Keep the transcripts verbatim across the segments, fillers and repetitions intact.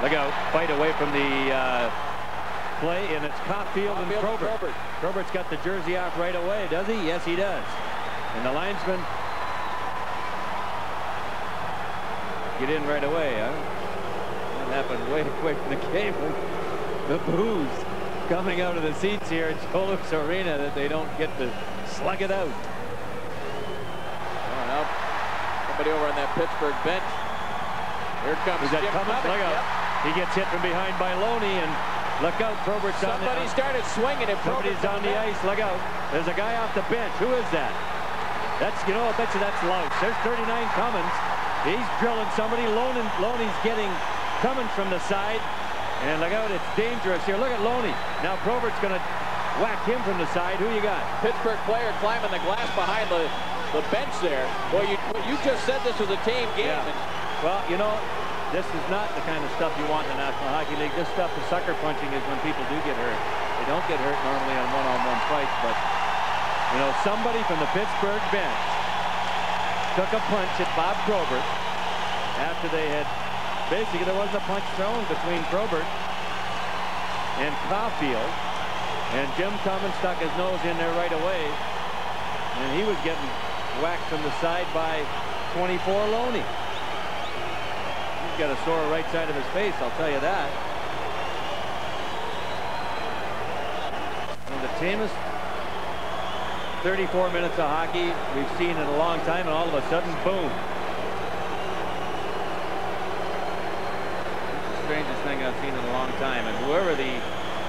Look out, fight away from the uh, play, and it's Caulfield and Probert. Probert. Probert's got the jersey off right away, does he? Yes, he does. And the linesman get in right away. Huh? That happened way quick in the game. The boos coming out of the seats here at Joe Louis Arena that they don't get to slug it out. Going up. Somebody over on that Pittsburgh bench. Here comes Jim Cummins. Look out. Yep. He gets hit from behind by Loney, and look out, Probert's on the Somebody started swinging it. Somebody's on the ice. Look out. There's a guy off the bench. Who is that? That's, you know, I bet you that's Louse. There's thirty-nine Cummins. He's drilling somebody. Loney, Loney's getting Cummins from the side. And look out, it's dangerous here. Look at Loney. Now Probert's going to whack him from the side. Who you got? Pittsburgh player climbing the glass behind the, the bench there. Boy, you, you just said this was a tame game. Yeah. Well, you know, this is not the kind of stuff you want in the National Hockey League. This stuff, the sucker punching, is when people do get hurt. They don't get hurt normally on one-on-one fights, but, you know, somebody from the Pittsburgh bench took a punch at Bob Probert after they had, basically, there wasn't a punch thrown between Probert and Caulfield, and Jim Cummins stuck his nose in there right away, and he was getting whacked from the side by twenty-four Loney. Got a sore right side of his face, I'll tell you that. One of the tamest thirty-four minutes of hockey we've seen in a long time, and all of a sudden, boom. It's the strangest thing I've seen in a long time, and whoever the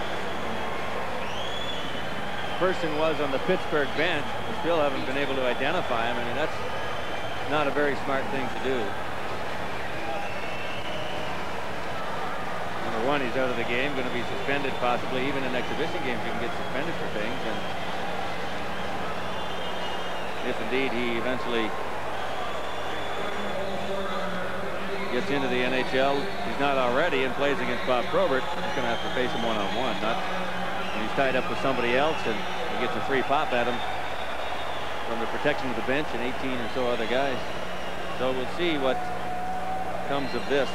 person was on the Pittsburgh bench, we still haven't been able to identify him. I mean, that's not a very smart thing to do. One, he's out of the game, going to be suspended possibly. Even in exhibition games you can get suspended for things, and if indeed he eventually gets into the N H L, he's not already, and plays against Bob Probert, he's going to have to face him one-on-one. Not when he's tied up with somebody else and he gets a free pop at him from the protection of the bench and eighteen or so other guys. So we'll see what comes of this.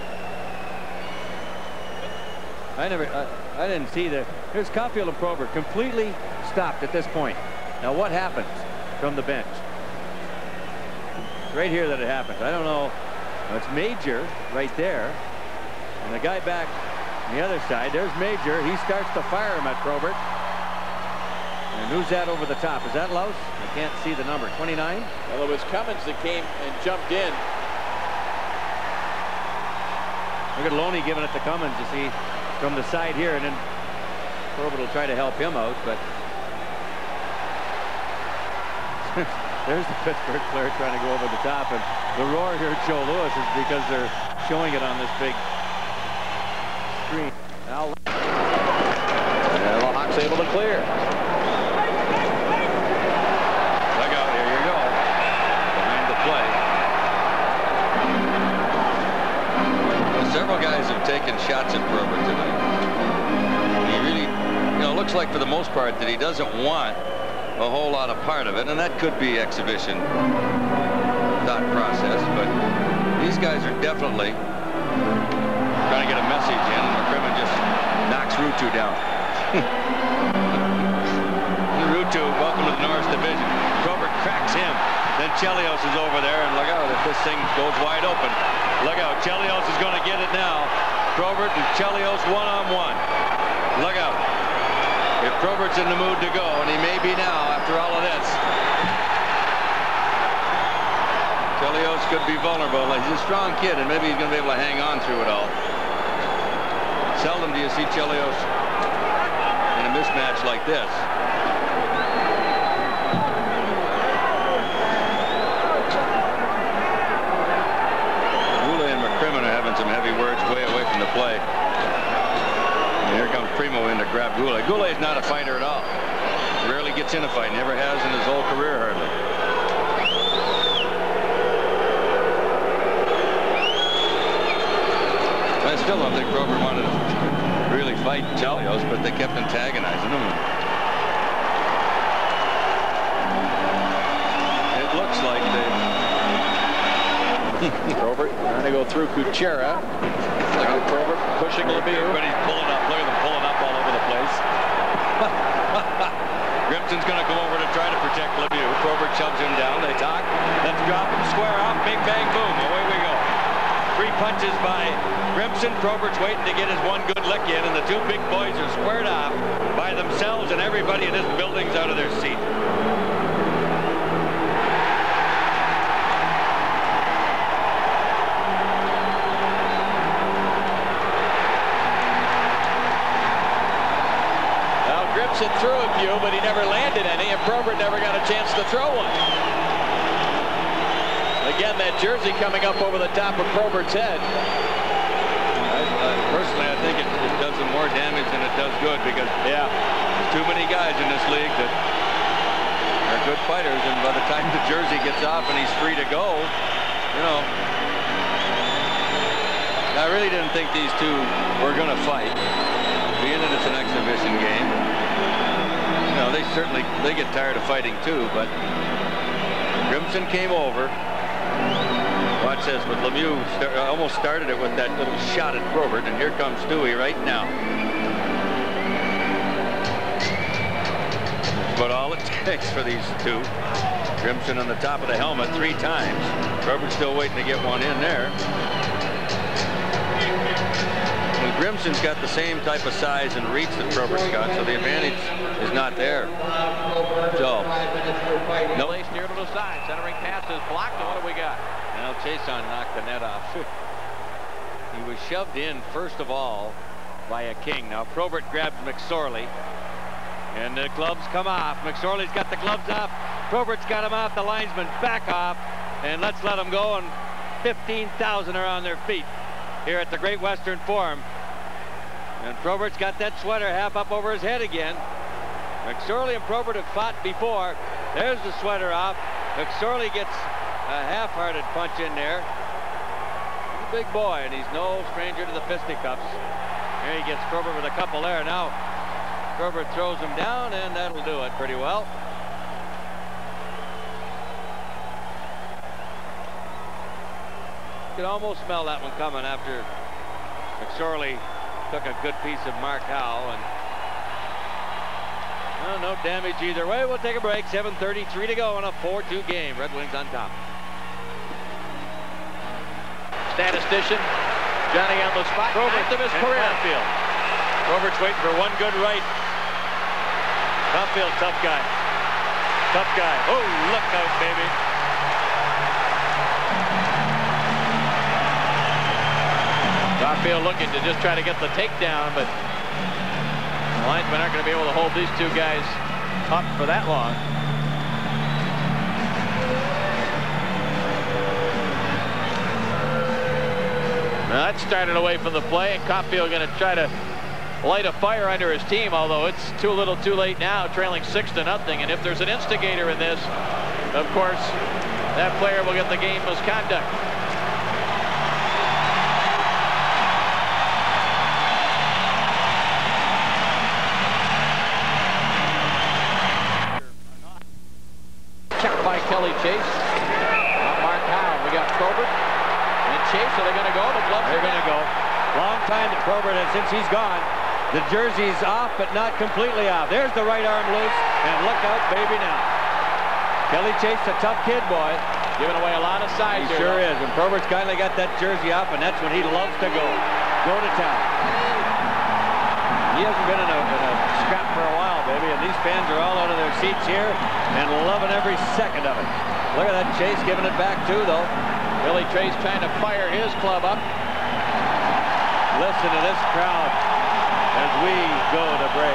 I never, I, I didn't see that. Here's Caulfield and Probert completely stopped at this point. Now what happens from the bench? It's right here that it happens. I don't know. Well, it's Major right there, and the guy back on the other side. There's Major. He starts to fire him at Probert. And who's that over the top? Is that Louse? I can't see the number. twenty-nine. Well, it was Cummins that came and jumped in. Look at Loney giving it to Cummins, you see, from the side here, and then Probert will try to help him out, but there's the Pittsburgh player trying to go over the top, and the roar here at Joe Louis is because they're showing it on this big screen. Now, and the Hawks able to clear. Look out, here you go, behind the play. Several guys have taken shots at Probert tonight. He really, you know, looks like for the most part that he doesn't want a whole lot of part of it, and that could be exhibition thought process, but these guys are definitely trying to get a message in, and McCrimmon just knocks Ruutu down. Ruutu, welcome to the Norris Division. Probert cracks him. Then Chelios is over there, and look out if this thing goes wide open. Look out, Chelios is going to get it now. Probert and Chelios one-on-one. Look out. If Probert's in the mood to go, and he may be now after all of this. Chelios could be vulnerable. He's a strong kid, and maybe he's going to be able to hang on through it all. Seldom do you see Chelios in a mismatch like this. Some heavy words way away from the play. And here comes Primeau in to grab Goulet. Goulet's not a fighter at all. Rarely gets in a fight. Never has in his whole career hardly. I still don't think Probert wanted to really fight Chelios, but they kept antagonizing him. It looks like they Probert trying to go through Kuchera. Now Probert pushing Lemieux. Everybody's pulling up. Look at them pulling up all over the place. Grimson's going to go over to try to protect Lemieux. Probert shoves him down. They talk. Let's drop him square off. Big bang boom. Away we go. Three punches by Grimson. Probert's waiting to get his one good lick in, and the two big boys are squared off by themselves, and everybody in this building's out of their seat. Well, Grimson threw a few, but he never landed any, and Probert never got a chance to throw one. Again, that jersey coming up over the top of Probert's head. I, uh, personally, I think it, it does him more damage than it does good, because yeah, there's too many guys in this league that are good fighters, and by the time the jersey gets off and he's free to go, you know, I really didn't think these two were going to fight, being that it's an exhibition game. You know, they certainly they get tired of fighting too, but Grimson came over. Watch this, with Lemieux start, uh, almost started it with that little shot at Probert, and here comes Stewie right now. That's about all it takes for these two. Grimson on the top of the helmet three times. Probert's still waiting to get one in there. And Grimson's got the same type of size and reach that Probert's got, so the advantage is not there. So, no. Place near to the side. Centering pass is blocked. And what do we got? Now Chason knocked the net off. He was shoved in first of all by a king. Now Probert grabs McSorley, and the gloves come off. McSorley's got the gloves off. Probert's got him off. The linesman back off, and let's let him go. And fifteen thousand are on their feet here at the Great Western Forum. And Probert's got that sweater half up over his head again. McSorley and Probert have fought before. There's the sweater off. McSorley gets a half-hearted punch in there. He's a big boy, and he's no stranger to the fisticuffs. Here he gets Probert with a couple there. Now Probert throws him down, and that'll do it pretty well. You could almost smell that one coming after McSorley took a good piece of Mark Howe, and well, no damage either way. We'll take a break. seven thirty-three to go in a four two game. Red Wings on top. Statistician Johnny on the spot. Probert of his and career. Caulfield. Probert's waiting for one good right. Caulfield, tough guy. Tough guy. Oh, look out, baby. Caulfield looking to just try to get the takedown, but the linesmen aren't going to be able to hold these two guys up for that long. Now that started away from the play, and Caulfield going to try to light a fire under his team, although it's too little too late now, trailing six to nothing. And if there's an instigator in this, of course, that player will get the game misconduct. Checked by Kelly Chase. Mark Howe. We got Probert and Chase. Are they going to go? The gloves They're are going to go. Long time that Probert, and since he's gone, the jersey's off, but not completely off. There's the right arm loose, and look out, baby, now. Kelly Chase, a tough kid, boy. giving away a lot of size. He sure is. And Probert's kindly got that jersey off, and that's when he loves to go. Go to town. He hasn't been in a, in a scrap for a while, baby, and these fans are all out of their seats here and loving every second of it. Look at that Chase giving it back, too, though. Billy Chase trying to fire his club up. Listen to this crowd as we go to break.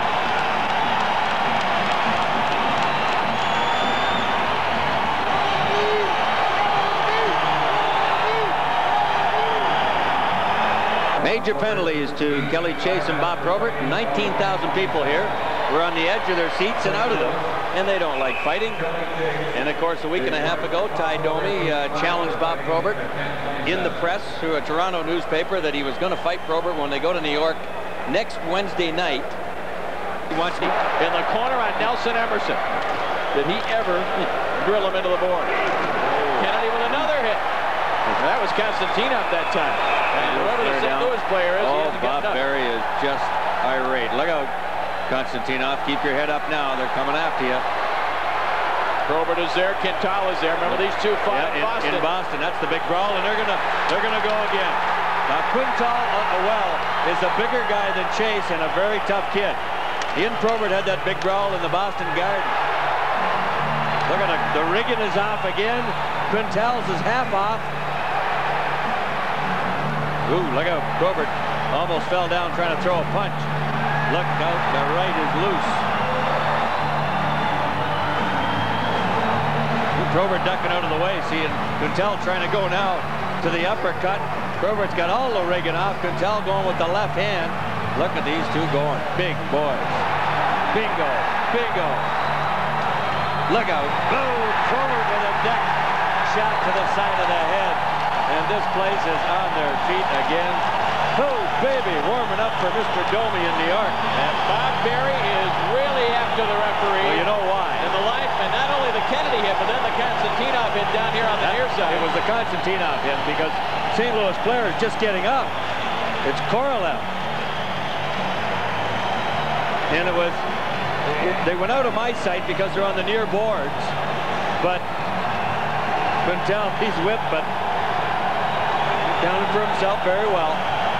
Major penalties to Kelly Chase and Bob Probert. nineteen thousand people here were on the edge of their seats and out of them, and they don't like fighting. And of course, a week and a half ago, Ty Domi uh, challenged Bob Probert in the press through a Toronto newspaper that he was going to fight Probert when they go to New York next Wednesday night. He wants to in the corner on Nelson Emerson. Did he ever drill him into the board? Kennedy with another hit. That was Constantinov that time. And whoever the Saint Louis player is, oh, he hasn't Bob gotten up. Berry is just irate. Look out, Constantinov. Keep your head up now. They're coming after you. Probert is there. Quintal is there. Remember these two fought Yeah, in, in Boston. In Boston. That's the big brawl, and they're gonna they're gonna go again. Now Quintal, uh, well, is a bigger guy than Chase and a very tough kid. He and Probert had that big brawl in the Boston Garden. Look at it. The rigging is off again. Quintal's is half off. Ooh, look out. Probert almost fell down trying to throw a punch. Look out. The right is loose. Probert ducking out of the way. See, and Quintal trying to go now to the uppercut. Probert's got all the rigging off. Quintal going with the left hand. Look at these two going. Big boys. Bingo. Bingo. Look out. Boom. Probert with a deck shot to the side of the head. And this place is on their feet again. Oh, baby, warming up for Mister Domi in New York. And Bob Berry is really after the referee. Well, you know why? And the life, and not only the Kennedy hit, but then the Constantinov hit down here on the That, near side. It was the Constantinov hit because Saint Louis player is just getting up. It's Korolev. And it was, it, they went out of my sight because they're on the near boards. But Quintal, he's whipped, but counted for himself very well.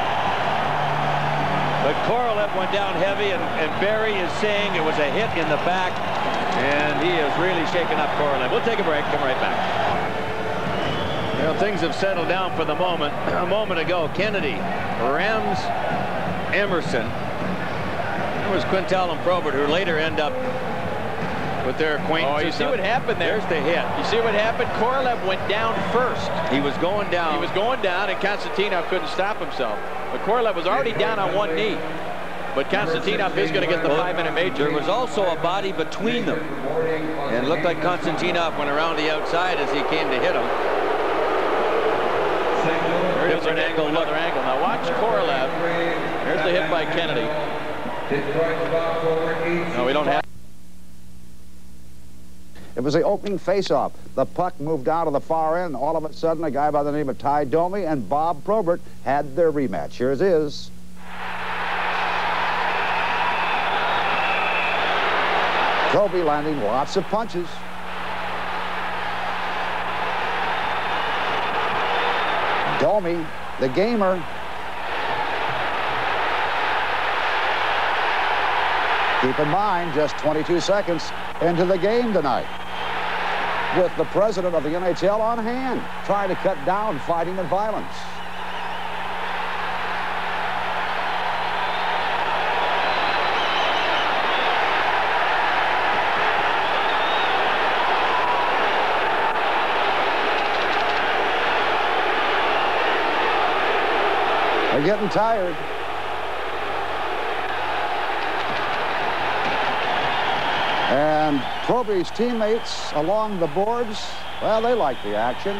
But Korolev went down heavy, and, and Berry is saying it was a hit in the back, and he is really shaking up Korolev. We'll take a break, come right back. You know, things have settled down for the moment. A moment ago, Kennedy, Rams, Emerson. It was Quintal and Probert who later end up with their acquaintances. Oh, you see what happened there? There's the hit. You see what happened? Korolev went down first. He was going down. He was going down, and Constantinov couldn't stop himself. But Korolev was already down on one knee. But Constantinov is going to get the five-minute major. There was also a body between them. And it looked like Constantinov went around the outside as he came to hit him. There's an angle, another angle. Now watch Korolev. There's the hit by Kennedy. No, we don't have. It was the opening face-off. The puck moved out of the far end. All of a sudden, a guy by the name of Ty Domi and Bob Probert had their rematch. Here it is. Probie landing lots of punches. Domi, the gamer. Keep in mind, just twenty-two seconds into the game tonight, with the president of the N H L on hand, trying to cut down fighting and violence. They're getting tired. And Probie's teammates along the boards, well, they like the action.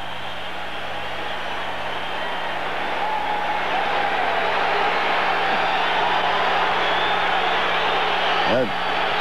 And,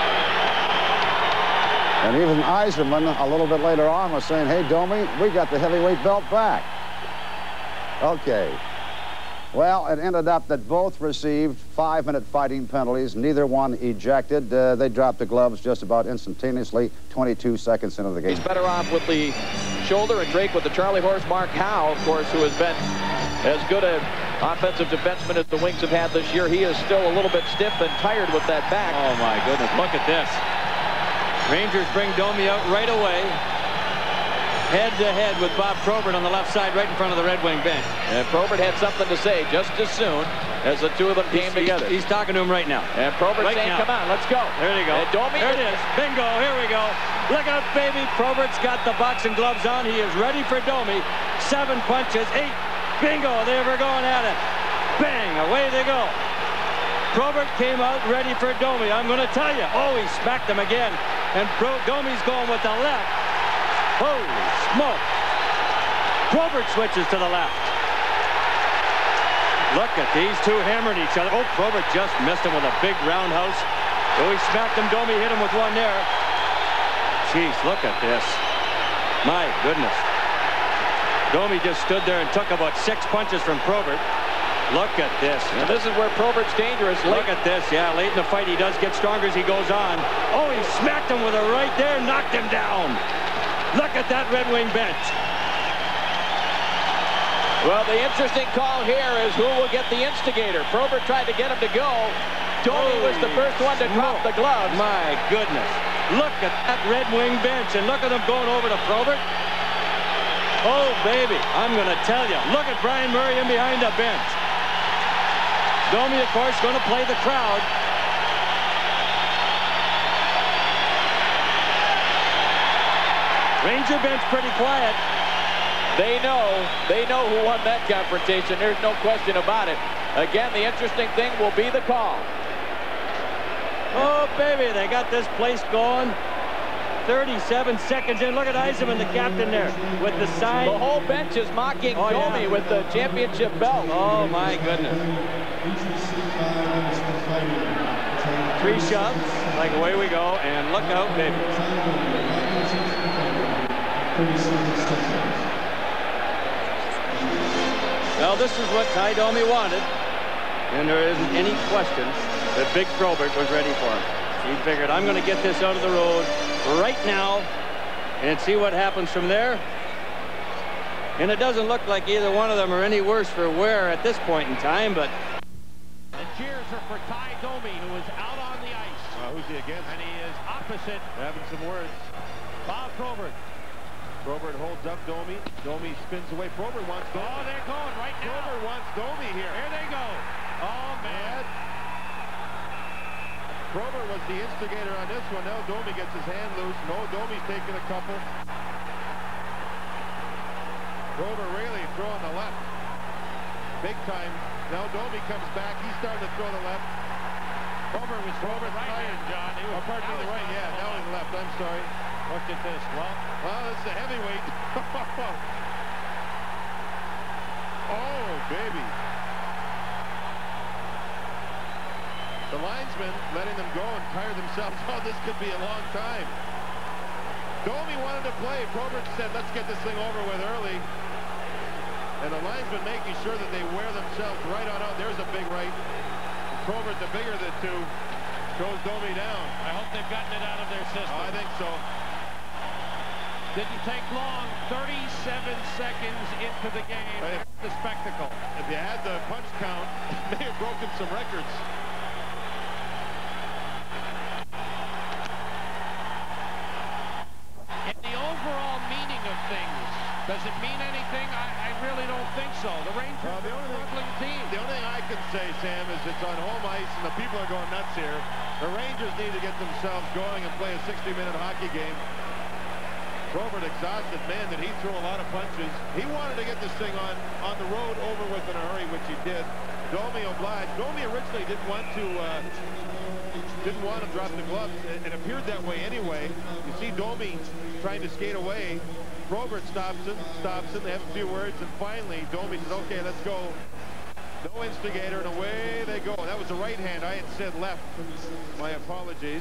and even Eiserman, a little bit later on, was saying, hey, Domi, we got the heavyweight belt back. Okay. Well, it ended up that both received five-minute fighting penalties. Neither one ejected. Uh, they dropped the gloves just about instantaneously, twenty-two seconds into the game. He's better off with the shoulder, and Drake with the Charlie horse. Mark Howe, of course, who has been as good an offensive defenseman as the Wings have had this year. He is still a little bit stiff and tired with that back. Oh, my goodness. Look at this. Rangers bring Domi out right away. Head-to-head with Bob Probert on the left side, right in front of the Red Wing bench. And Probert had something to say just as soon as the two of them came he's, together. He's, he's talking to him right now. And Probert right saying, now. come on, let's go. There you go. And Domi there it is. Bingo. Here we go. Look out, baby. Probert's got the boxing gloves on. He is ready for Domi. Seven punches, eight. Bingo. They were going at it. Bang. Away they go. Probert came out ready for Domi. I'm going to tell you. Oh, he smacked him again. And Pro Domi's going with the left. Holy smoke. Probert switches to the left. Look at these two hammering each other. Oh, Probert just missed him with a big roundhouse. Oh, he smacked him. Domi hit him with one there. Jeez, look at this. My goodness. Domi just stood there and took about six punches from Probert. Look at this. And this is where Probert's dangerous. Late. Look at this. Yeah, late in the fight, he does get stronger as he goes on. Oh, he smacked him with a right there, knocked him down. Look at that Red Wing bench. Well, the interesting call here is who will get the instigator. Probert tried to get him to go. Domi was the first one to drop the gloves. My goodness. Look at that Red Wing bench, and look at them going over to Probert. Oh, baby, I'm going to tell you. Look at Brian Murray in behind the bench. Domi, of course, going to play the crowd. Ranger bench pretty quiet. They know, they know who won that confrontation. There's no question about it. Again, the interesting thing will be the call. Oh, baby, they got this place going. thirty-seven seconds in. Look at Eisenman, the captain there, with the sign. The whole bench is mocking oh, Domi yeah. with the championship belt. Oh, my goodness. Three shoves, like away we go, and look out, baby. Well, this is what Ty Domi wanted, and there isn't any question that Big Probert was ready for him. He figured, I'm going to get this out of the road right now and see what happens from there. And it doesn't look like either one of them are any worse for wear at this point in time, but... The cheers are for Ty Domi, who is out on the ice. Uh, who's he against? And he is opposite. Having some words. Bob Probert. Probert holds up Domi. Domi spins away. Probert wants Domi. Oh, they're going right now. Probert wants Domi here. Here they go. Oh, man. Probert was the instigator on this one. Now Domi gets his hand loose. No, Domi's taking a couple. Probert really throwing the left. Big time. Now Domi comes back. He's starting to throw the left. Probert was Probert right hand, John. He was, oh, pardon me, the right. Yeah, now he's left. I'm sorry. Look at this. Well, well, this is a heavyweight. Oh, baby. The linesmen letting them go and tire themselves. Oh, this could be a long time. Domi wanted to play. Probert said, let's get this thing over with early. And the linesmen making sure that they wear themselves right on out. There's a big right. Probert, the bigger of the two, throws Domi down. I hope they've gotten it out of their system. I think so. Didn't take long. thirty-seven seconds into the game. If, the spectacle. If you had the punch count, may have broken some records. In the overall meaning of things, does it mean anything? I, I really don't think so. The Rangers uh, the are a struggling team. The only thing I can say, Sam, is it's on home ice and the people are going nuts here. The Rangers need to get themselves going and play a sixty minute hockey game. Probert exhausted, man, did he throw a lot of punches. He wanted to get this thing on on the road over with in a hurry, which he did. Domi obliged. Domi originally didn't want to uh, didn't want to drop the gloves. It, it appeared that way anyway. You see Domi trying to skate away. Probert stops him, stops him. They have a few words, and finally Domi says, "Okay, let's go." No instigator, and away they go. That was the right hand. I had said left. My apologies.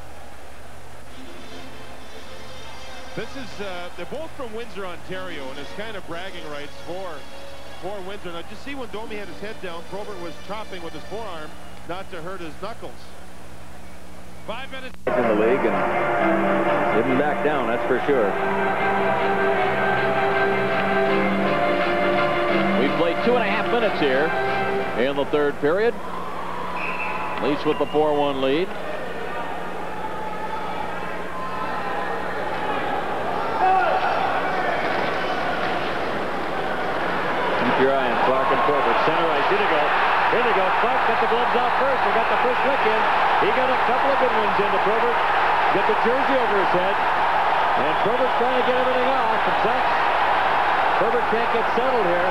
This is, uh, they're both from Windsor, Ontario, and it's kind of bragging rights for, for Windsor. Now, just see when Domi had his head down, Probert was chopping with his forearm not to hurt his knuckles. Five minutes. In the league, and didn't back down, that's for sure. We've played two and a half minutes here in the third period. Leafs with the four one lead. Your eye on Clark and Probert. Center ice. Here they go. Here they go. Clark got the gloves off first. He got the first lick in. He got a couple of good ones into Probert. Get the jersey over his head. And Probert's trying to get everything off. And sucks. Probert can't get settled here.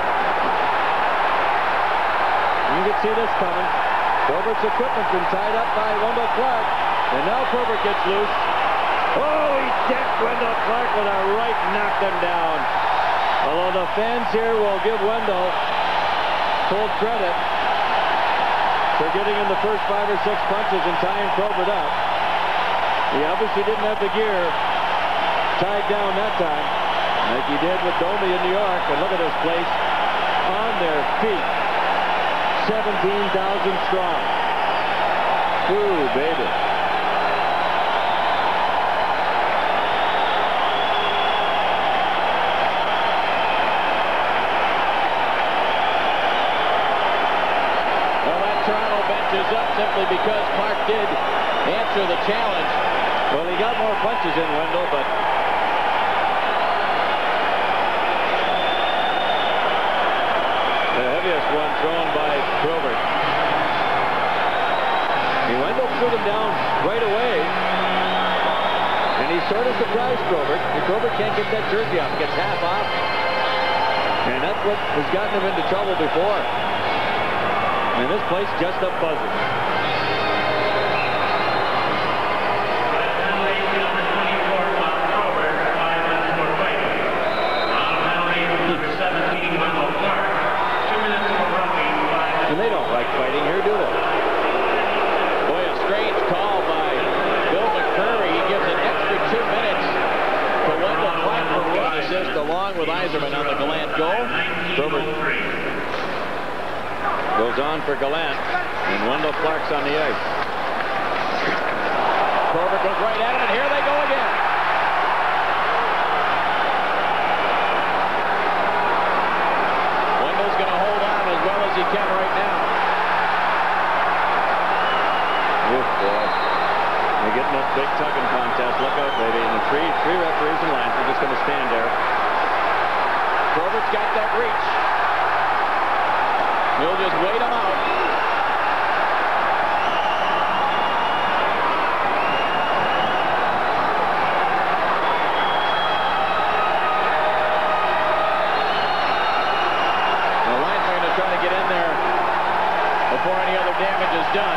You can see this coming. Probert's equipment's been tied up by Wendell Clark. And now Probert gets loose. Oh, he decked Wendell Clark with a right, knocked him down. Although the fans here will give Wendell full credit for getting in the first five or six punches and tying Probert up. He obviously didn't have the gear tied down that time. like he did with Domi in New York. And look at this place on their feet. seventeen thousand strong. Ooh, baby. Well, that Toronto bench is up simply because Clark did answer the challenge. Well, he got more punches in, Wendell, but the heaviest one thrown by Probert. He Wendell threw them down right away, and he sort of surprised Probert. And Probert can't get that jersey off, gets half off, and that's what has gotten him into trouble before. And this place just a buzzing. And they don't like fighting here, do they? Boy, a strange call by Bill McCurry. He gives an extra two minutes to Wendell Clark for run assist along with Yzerman on the Gallant goal. Probert goes on for Gallant, and Wendell Clark's on the ice. Probert goes right at him, and here they go again. Wendell's going to hold on as well as he can right now. Oof, boy. They're getting that big tugging contest. Look out, baby. And the three, three referees and lines are just going to stand there. Probert's got that reach. He'll just wait him out. The linesmen are trying to get in there before any other damage is done.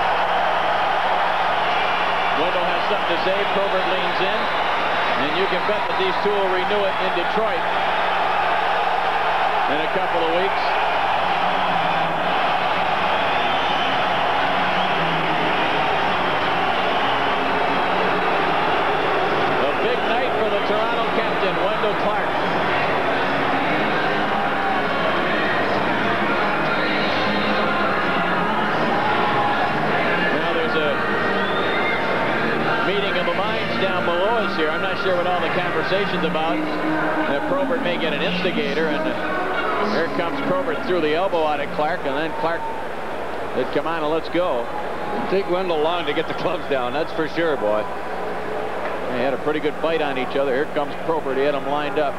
Wendell has something to say. Probert leans in, and you can bet that these two will renew it in Detroit in a couple of weeks. A big night for the Toronto captain, Wendell Clark. Now there's a meeting of the minds down below us here. I'm not sure what all the conversation's about. Uh, Probert may get an instigator, and uh, here comes Probert through the elbow out at Clark, and then Clark said, come on and let's go. It'll take Wendell long to get the gloves down, that's for sure, boy. They had a pretty good fight on each other. Here comes Probert. He had them lined up.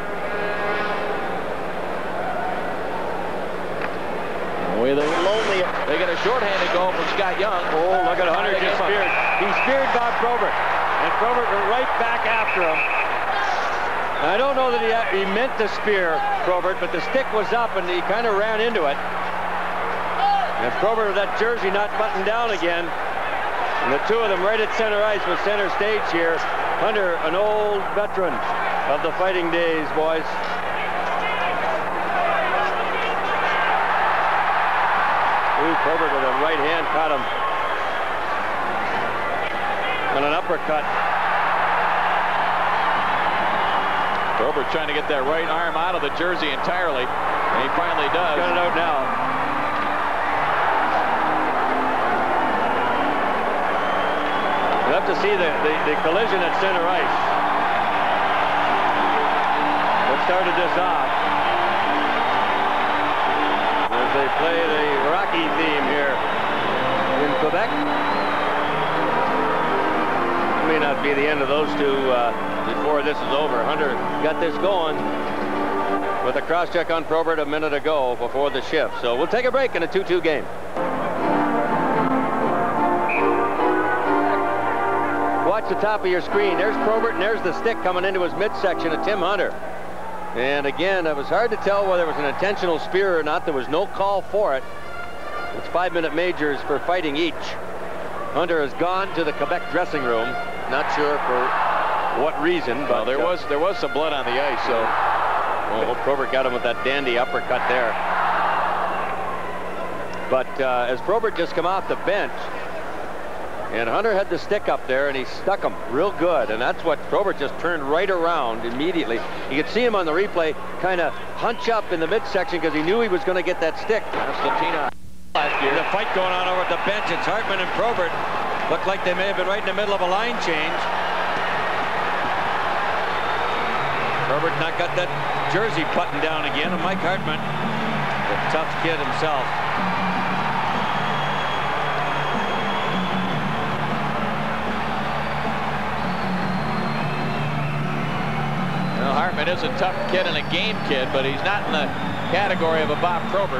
Way they lonely. They get a shorthanded goal from Scott Young. Oh, look at Hunter just speared. He speared Bob Probert, and Probert went right back after him. And I don't know that he, he meant to spear Probert, but the stick was up, and he kind of ran into it. And Probert with that jersey not buttoned down again. And the two of them right at center ice with center stage here. Hunter, an old veteran of the fighting days, boys. Ooh, Probert with a right hand caught him. And an uppercut. Probert trying to get that right arm out of the jersey entirely, and he finally does. Got it out now. We'll have to see the, the, the collision at center ice. What started this off? As they play the Rocky theme here in Quebec. It may not be the end of those two uh, before this is over. Hunter got this going with a cross-check on Probert a minute ago before the shift. So we'll take a break in a two two game. Watch the top of your screen. There's Probert, and there's the stick coming into his midsection of Tim Hunter. And again, it was hard to tell whether it was an intentional spear or not. There was no call for it. It's five-minute majors for fighting each. Hunter has gone to the Quebec dressing room. Not sure for what reason, but well, there uh, was there was some blood on the ice. So, well, Probert got him with that dandy uppercut there. But uh, as Probert just come off the bench, And Hunter had the stick up there, and he stuck him real good. And that's what Probert just turned right around immediately. You could see him on the replay kind of hunch up in the midsection because he knew he was going to get that stick. That's the Tina last year. The fight going on over at the bench. It's Hartman and Probert. Looked like they may have been right in the middle of a line change. Probert not got that jersey buttoned down again. And Mike Hartman, the tough kid himself. Well, Hartman is a tough kid and a game kid, but he's not in the category of a Bob Probert.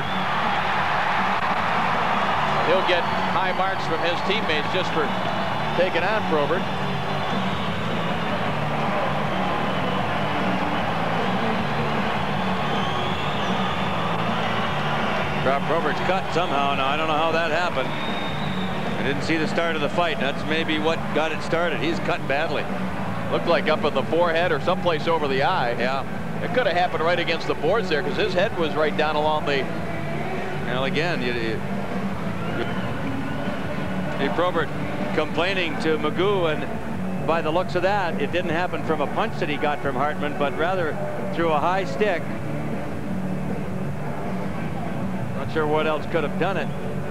He'll get high marks from his teammates just for taking on Probert. Rob Probert's cut somehow. Now, I don't know how that happened. I didn't see the start of the fight. That's maybe what got it started. He's cut badly. Looked like up in the forehead or someplace over the eye. Yeah. It could have happened right against the boards there because his head was right down along the... Well, again, you, you, you Probert complaining to Magoo, and by the looks of that, it didn't happen from a punch that he got from Hartman, but rather through a high stick. Not sure what else could have done it.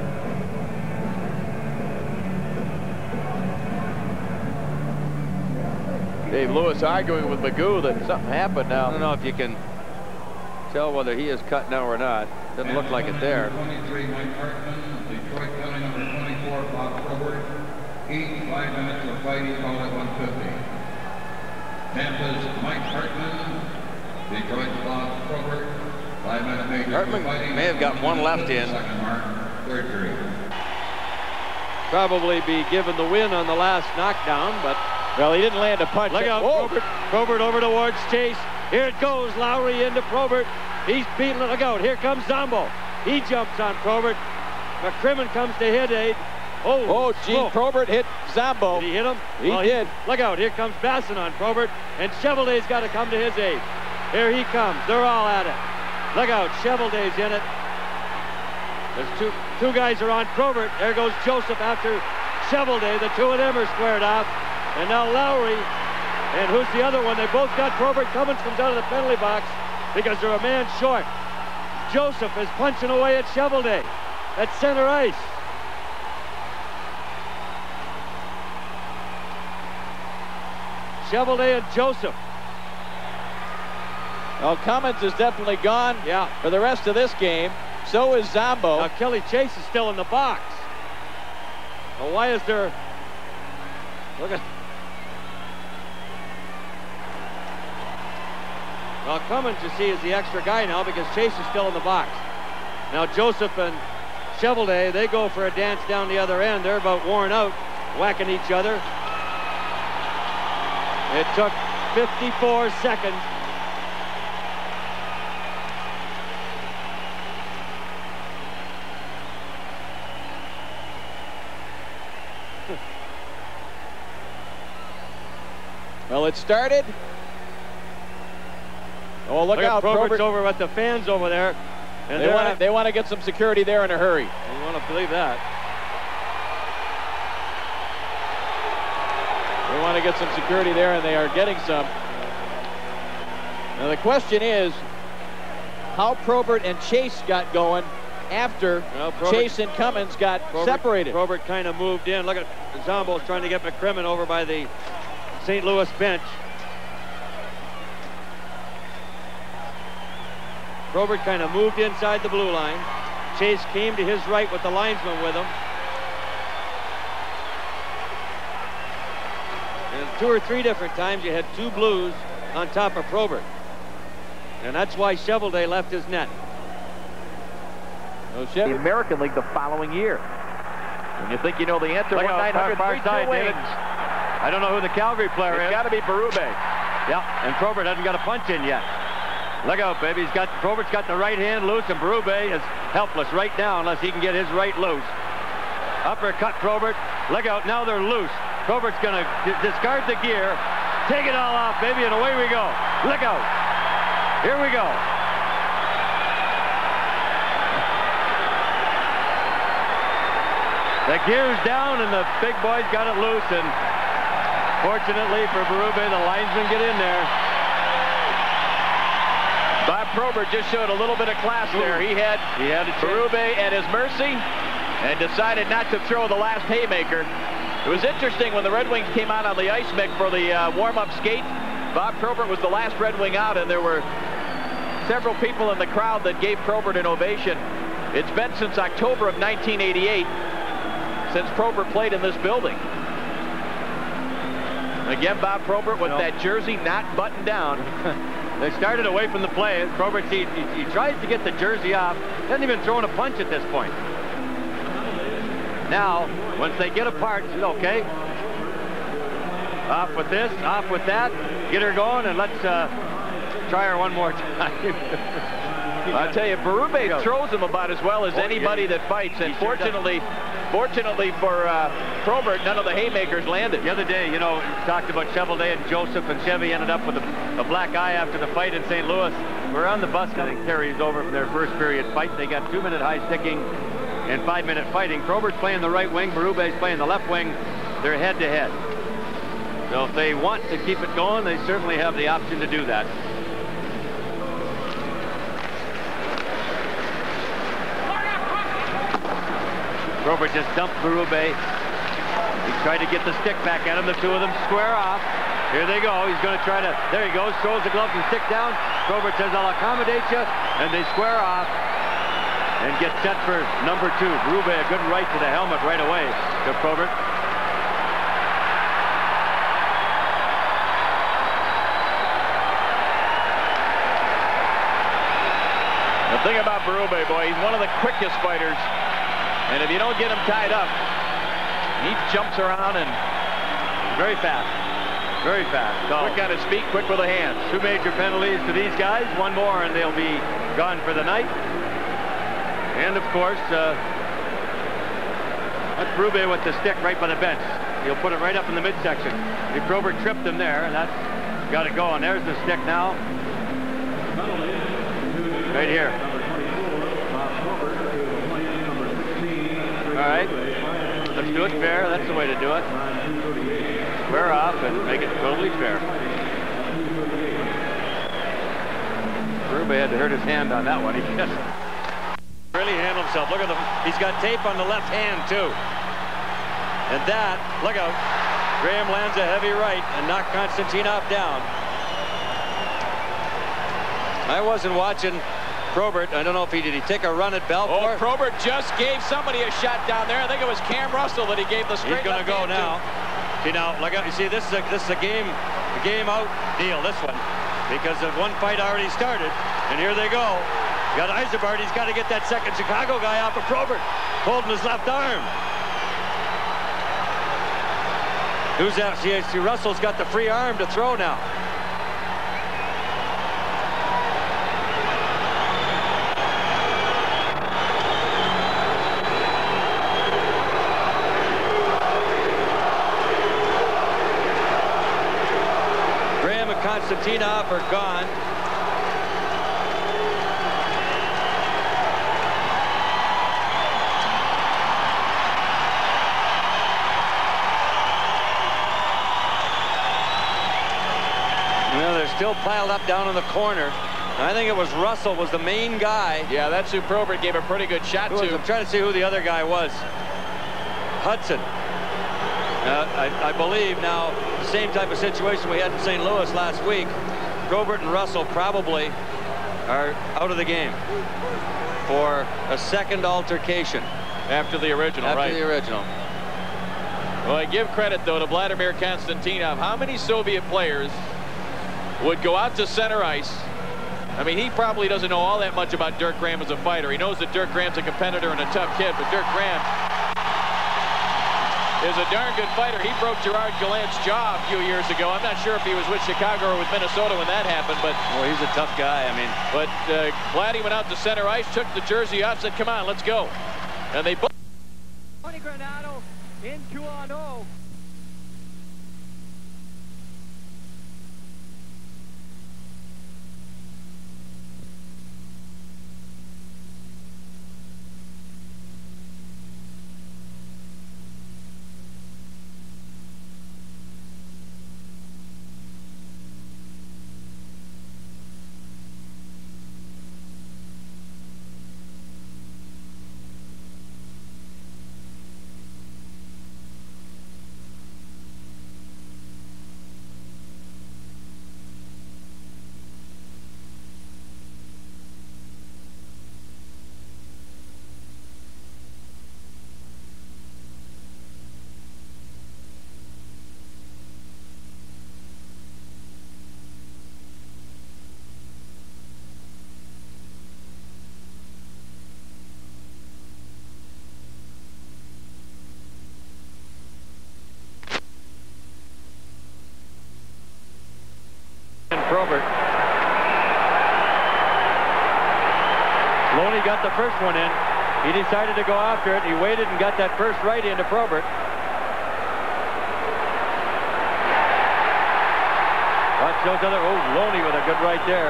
Dave Lewis arguing with Magoo that something happened now. I don't know if you can tell whether he is cut now or not. Doesn't look like it there. twenty-three, Mike Hartman. Detroit County number twenty-four, Bob Probert. Each five minutes of fighting called at one fifty. Tampa's Mike Hartman. Detroit's Bob Probert. Five minute major Hartman fighting. may have got one left in. Second mark, third period. Probably be given the win on the last knockdown, but Well, he didn't land a punch. look out, Whoa. Probert. Probert over towards Chase. Here it goes. Lowry into Probert. He's beating it. Look out. Here comes Zombo. He jumps on Probert. McCrimmon comes to hit aid. Oh, Oh, gee, smoke. Probert hit Zombo. Did he hit him? He Well, did. Look out. Here comes Basson on Probert. And Chevelday's got to come to his aid. Here he comes. They're all at it. Look out. Chevelday's in it. There's two, two guys are on Probert. There goes Joseph after Chevelday. The two of them are squared off. And now Lowry, and who's the other one? They both got Probert. Cummins comes out of the penalty box because they're a man short. Joseph is punching away at Chevelday at center ice. Chevelday and Joseph. Well, Cummins is definitely gone Yeah. for the rest of this game. So is Zombo. Now Kelly Chase is still in the box. Well, why is there... Look at... Well, Cummins, you see, is the extra guy now because Chase is still in the box. Now Joseph and Chevelday, they go for a dance down the other end. They're about worn out, whacking each other. It took fifty-four seconds. Well, it started. Oh, look, Look out, at Probert's Probert. over at the fans over there. And They they're want, at- to, they want to get some security there in a hurry. You want to believe that. They want to get some security there, and they are getting some. Now, the question is how Probert and Chase got going after Well, Probert- Chase and Cummins got Probert, separated. Probert kind of moved in. Look at Zombo's trying to get McCrimmon over by the Saint Louis bench. Probert kind of moved inside the blue line. Chase came to his right with the linesman with him. And two or three different times you had two blues on top of Probert. And that's why Chevelday left his net. No shit. The American League the following year. When you think you know the answer, Look one out, nine hundred far three side, two David. wings. I don't know who the Calgary player It's is. got to be Berube. Yeah, and Probert hasn't got a punch in yet. Look out, baby. He's got Probert's got the right hand loose, and Berube is helpless right now unless he can get his right loose. Uppercut, Probert. Look out, now they're loose. Probert's gonna discard the gear, take it all off, baby, and away we go. Look out. Here we go. They The gear's down, and the big boy's got it loose, and fortunately for Berube, the linesmen get in there. Bob Probert just showed a little bit of class there. He had, he had Berube at his mercy and decided not to throw the last haymaker. It was interesting when the Red Wings came out on the ice, Mick, for the uh, warm-up skate. Bob Probert was the last Red Wing out, and there were several people in the crowd that gave Probert an ovation. It's been since October of nineteen eighty-eight since Probert played in this building. Again, Bob Probert with no. that jersey not buttoned down. They started away from the play. Probert, he, he, he tries to get the jersey off. Doesn't even throw in a punch at this point. Now, once they get apart, okay. Off with this, off with that. Get her going, and let's uh, try her one more time. I'll tell you, Berube throws him about as well as anybody that fights, and fortunately, fortunately for uh, Probert, none of the haymakers landed. The other day, you know, talked about Chevrolet and Joseph, and Chevy ended up with a, a black eye after the fight in Saint Louis. We're on the bus, I think Terry's over from their first period fight. They got two-minute high sticking and five-minute fighting. Probert's playing the right wing, Berube's playing the left wing. They're head-to-head. So if they want to keep it going, they certainly have the option to do that. Probert just dumped Berube. He tried to get the stick back at him. The two of them square off. Here they go. He's going to try to, there he goes, throws the gloves and stick down. Probert says, I'll accommodate you, and they square off and get set for number two. Berube, a good right to the helmet right away to Probert. The thing about Berube, boy, he's one of the quickest fighters. And if you don't get him tied up, he jumps around and very fast. Very fast. So, quick on his feet, quick with the hands. Two major penalties to these guys. One more, and they'll be gone for the night. And, of course, uh, that's Berube with the stick right by the bench. He'll put it right up in the midsection. If Probert tripped him there, and that's got it going. There's the stick now. Right here. All right, let's do it fair. That's the way to do it. Square off and make it totally fair. Berube had to hurt his hand on that one. He just really handled himself. Look at him. He's got tape on the left hand, too. And that, look out. Graham lands a heavy right and knocked Konstantinov down. I wasn't watching Probert. I don't know if he did he take a run at Belfort. Oh, Probert just gave somebody a shot down there. I think it was Cam Russell that he gave the straight. He's going to go now. To. See now, look out. You see, this is a this is a game, a game out deal. This one, because of one fight already started, and here they go. You got Eisenbart. He's got to get that second Chicago guy off of Probert, holding his left arm. Who's that? See, see, Russell's got the free arm to throw now. Konstantinov are gone. Well, they're still piled up down in the corner. I think it was Russell was the main guy. Yeah, that's who Probert gave a pretty good shot to. I'm trying to see who the other guy was. Hudson. Uh, I, I believe now the same type of situation we had in Saint Louis last week. Probert and Russell probably are out of the game for a second altercation. After the original, After right? the original. Well, I give credit, though, to Vladimir Konstantinov. How many Soviet players would go out to center ice? I mean, he probably doesn't know all that much about Dirk Graham as a fighter. He knows that Dirk Graham's a competitor and a tough kid, but Dirk Graham is a darn good fighter. He broke Gerard Gallant's jaw a few years ago. I'm not sure if he was with Chicago or with Minnesota when that happened, but well, he's a tough guy. I mean, but uh, Vladdy went out to center ice, took the jersey off, said, "Come on, let's go," and they both. Tony Granado in two on oh. got the first one in. He decided to go after it. He waited and got that first right into Probert. Watch those other. Oh, Loney with a good right there.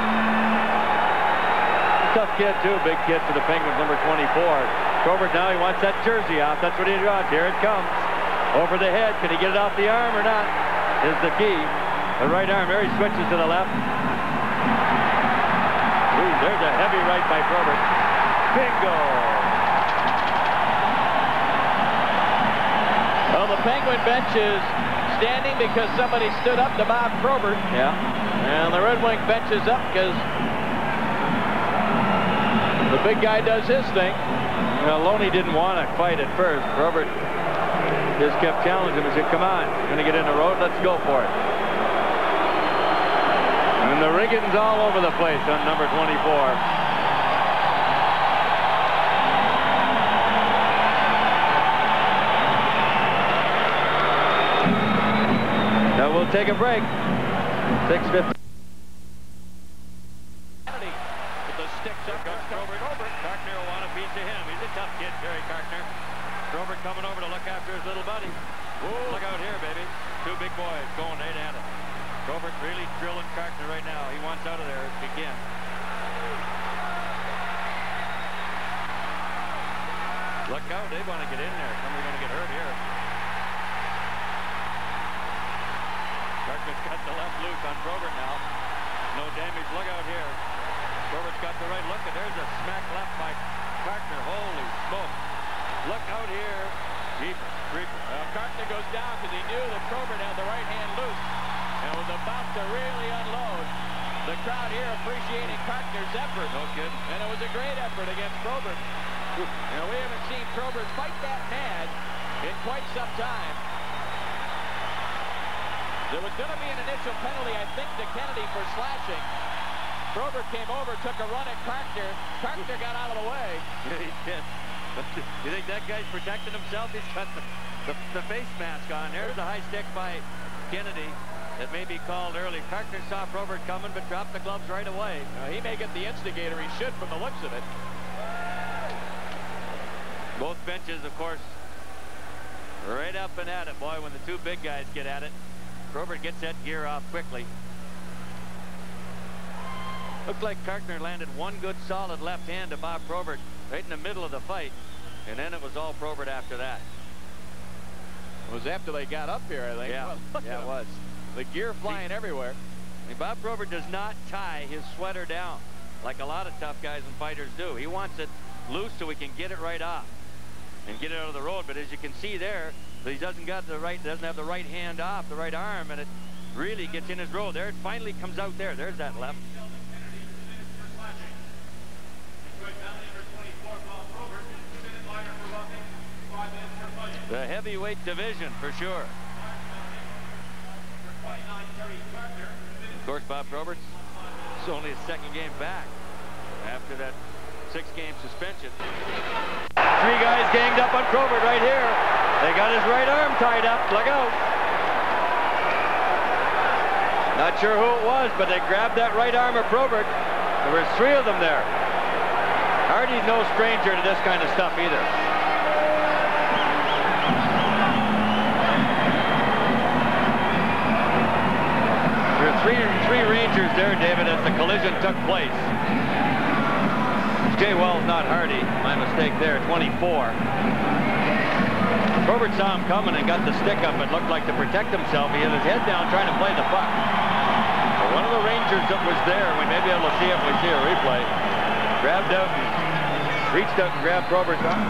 Tough kid, too. Big kid for the Penguins, number twenty-four. Probert now, he wants that jersey off. That's what he wants. Here it comes. Over the head. Can he get it off the arm or not? Is the key. The right arm. There he switches to the left. Ooh, there's a heavy right by Probert. Bingo! Well, the Penguin bench is standing because somebody stood up to Bob Probert. Yeah. And the Red Wing bench is up because the big guy does his thing. Well, Loney didn't want to fight at first. Probert just kept challenging him and said, come on, going to get in the road, let's go for it. And the rigging's all over the place on number twenty-four. Now we'll take a break. six fifty. With the sticks up, comes Probert. Carkner will want a piece of him. He's a tough kid, Terry Carkner. Probert coming over to look after his little buddy. Ooh. Look out here, baby. Two big boys going right at it. Probert really drilling Carkner right now. He wants out of there again. Look out, they want to get in there. Somebody's going to get hurt here. Carkner's got the left loose on Probert now. No damage. Look out here. Probert's got the right look, and there's a smack left by Carkner. Holy smoke. Look out here. Deeper. Deeper. Well, Carkner goes down because he knew that Probert had the right hand loose and was about to really unload. The crowd here appreciating Carkner's effort. No kidding. And it was a great effort against Probert. Now, we haven't seen Probert fight that mad in quite some time. There was going to be an initial penalty, I think, to Kennedy for slashing. Probert came over, took a run at Carkner. Carkner got out of the way. Yeah, he did. You think that guy's protecting himself? He's got the, the, the face mask on. There's a high stick by Kennedy that may be called early. Carkner saw Probert coming, but dropped the gloves right away. Now, he may get the instigator. He should from the looks of it. Both benches, of course, right up and at it, boy, when the two big guys get at it. Probert gets that gear off quickly. Looked like Carkner landed one good solid left hand to Bob Probert right in the middle of the fight, and then it was all Probert after that. It was after they got up here, I think. Yeah, well, yeah, it was. The gear flying See, everywhere. I mean, Bob Probert does not tie his sweater down like a lot of tough guys and fighters do. He wants it loose so he can get it right off and get it out of the road. But as you can see there, he doesn't got the right, doesn't have the right hand off, the right arm, and it really gets in his road. There, it finally comes out there. There's that left. The heavyweight division for sure. Of course, Bob Probert's it's only his second game back after that six-game suspension. Three guys ganged up on Probert right here. They got his right arm tied up. Look out. Not sure who it was, but they grabbed that right arm of Probert. There was three of them there. Hardy's no stranger to this kind of stuff either. There were three, three Rangers there, David, as the collision took place. Jay Wells, not Hardy. My mistake there, twenty-four. Probert saw him coming and got the stick up. It looked like to protect himself. He had his head down trying to play the puck. But one of the Rangers that was there, we may be able to see it when we see a replay, grabbed out and reached out and grabbed Probert's arm.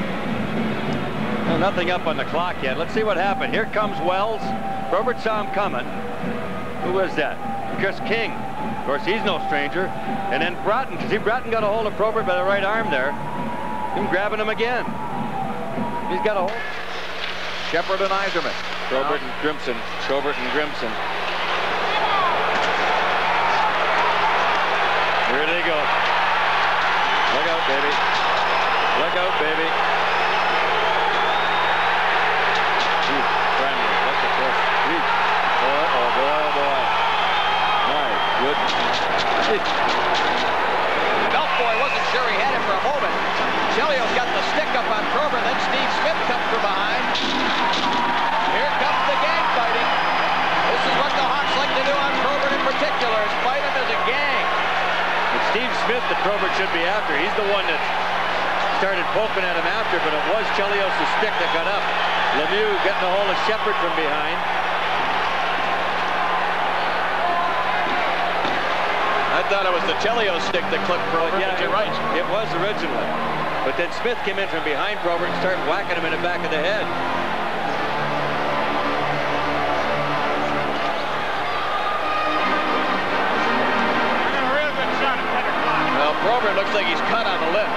Well, nothing up on the clock yet. Let's see what happened. Here comes Wells. Probert saw him coming. Who was that? Chris King. Of course, he's no stranger. And then Broughton, see, Broughton got a hold of Probert by the right arm there. Him grabbing him again. He's got a hold. Shepard and Eiserman. Probert and Grimson. Probert and Grimson. Here they go. Look out, baby. Look out, baby. Jeez, Primeau, look at this. Jeez. Boy, oh boy, oh boy. My goodness. Belfoy wasn't sure he had a moment. Chelios got the stick up on Probert, then Steve Smith comes from behind. Here comes the gang fighting. This is what the Hawks like to do on Probert in particular, is fight him as a gang. It's Steve Smith that Probert should be after. He's the one that started poking at him after, but it was Chelios' stick that got up. Lemieux getting a hold of Shepard from behind. I thought it was the Chelios stick that clipped Probert, yeah, but you're right. It was originally. But then Smith came in from behind Probert and started whacking him in the back of the head. A real good shot at ten o'clock. Well, Probert looks like he's cut on the lip.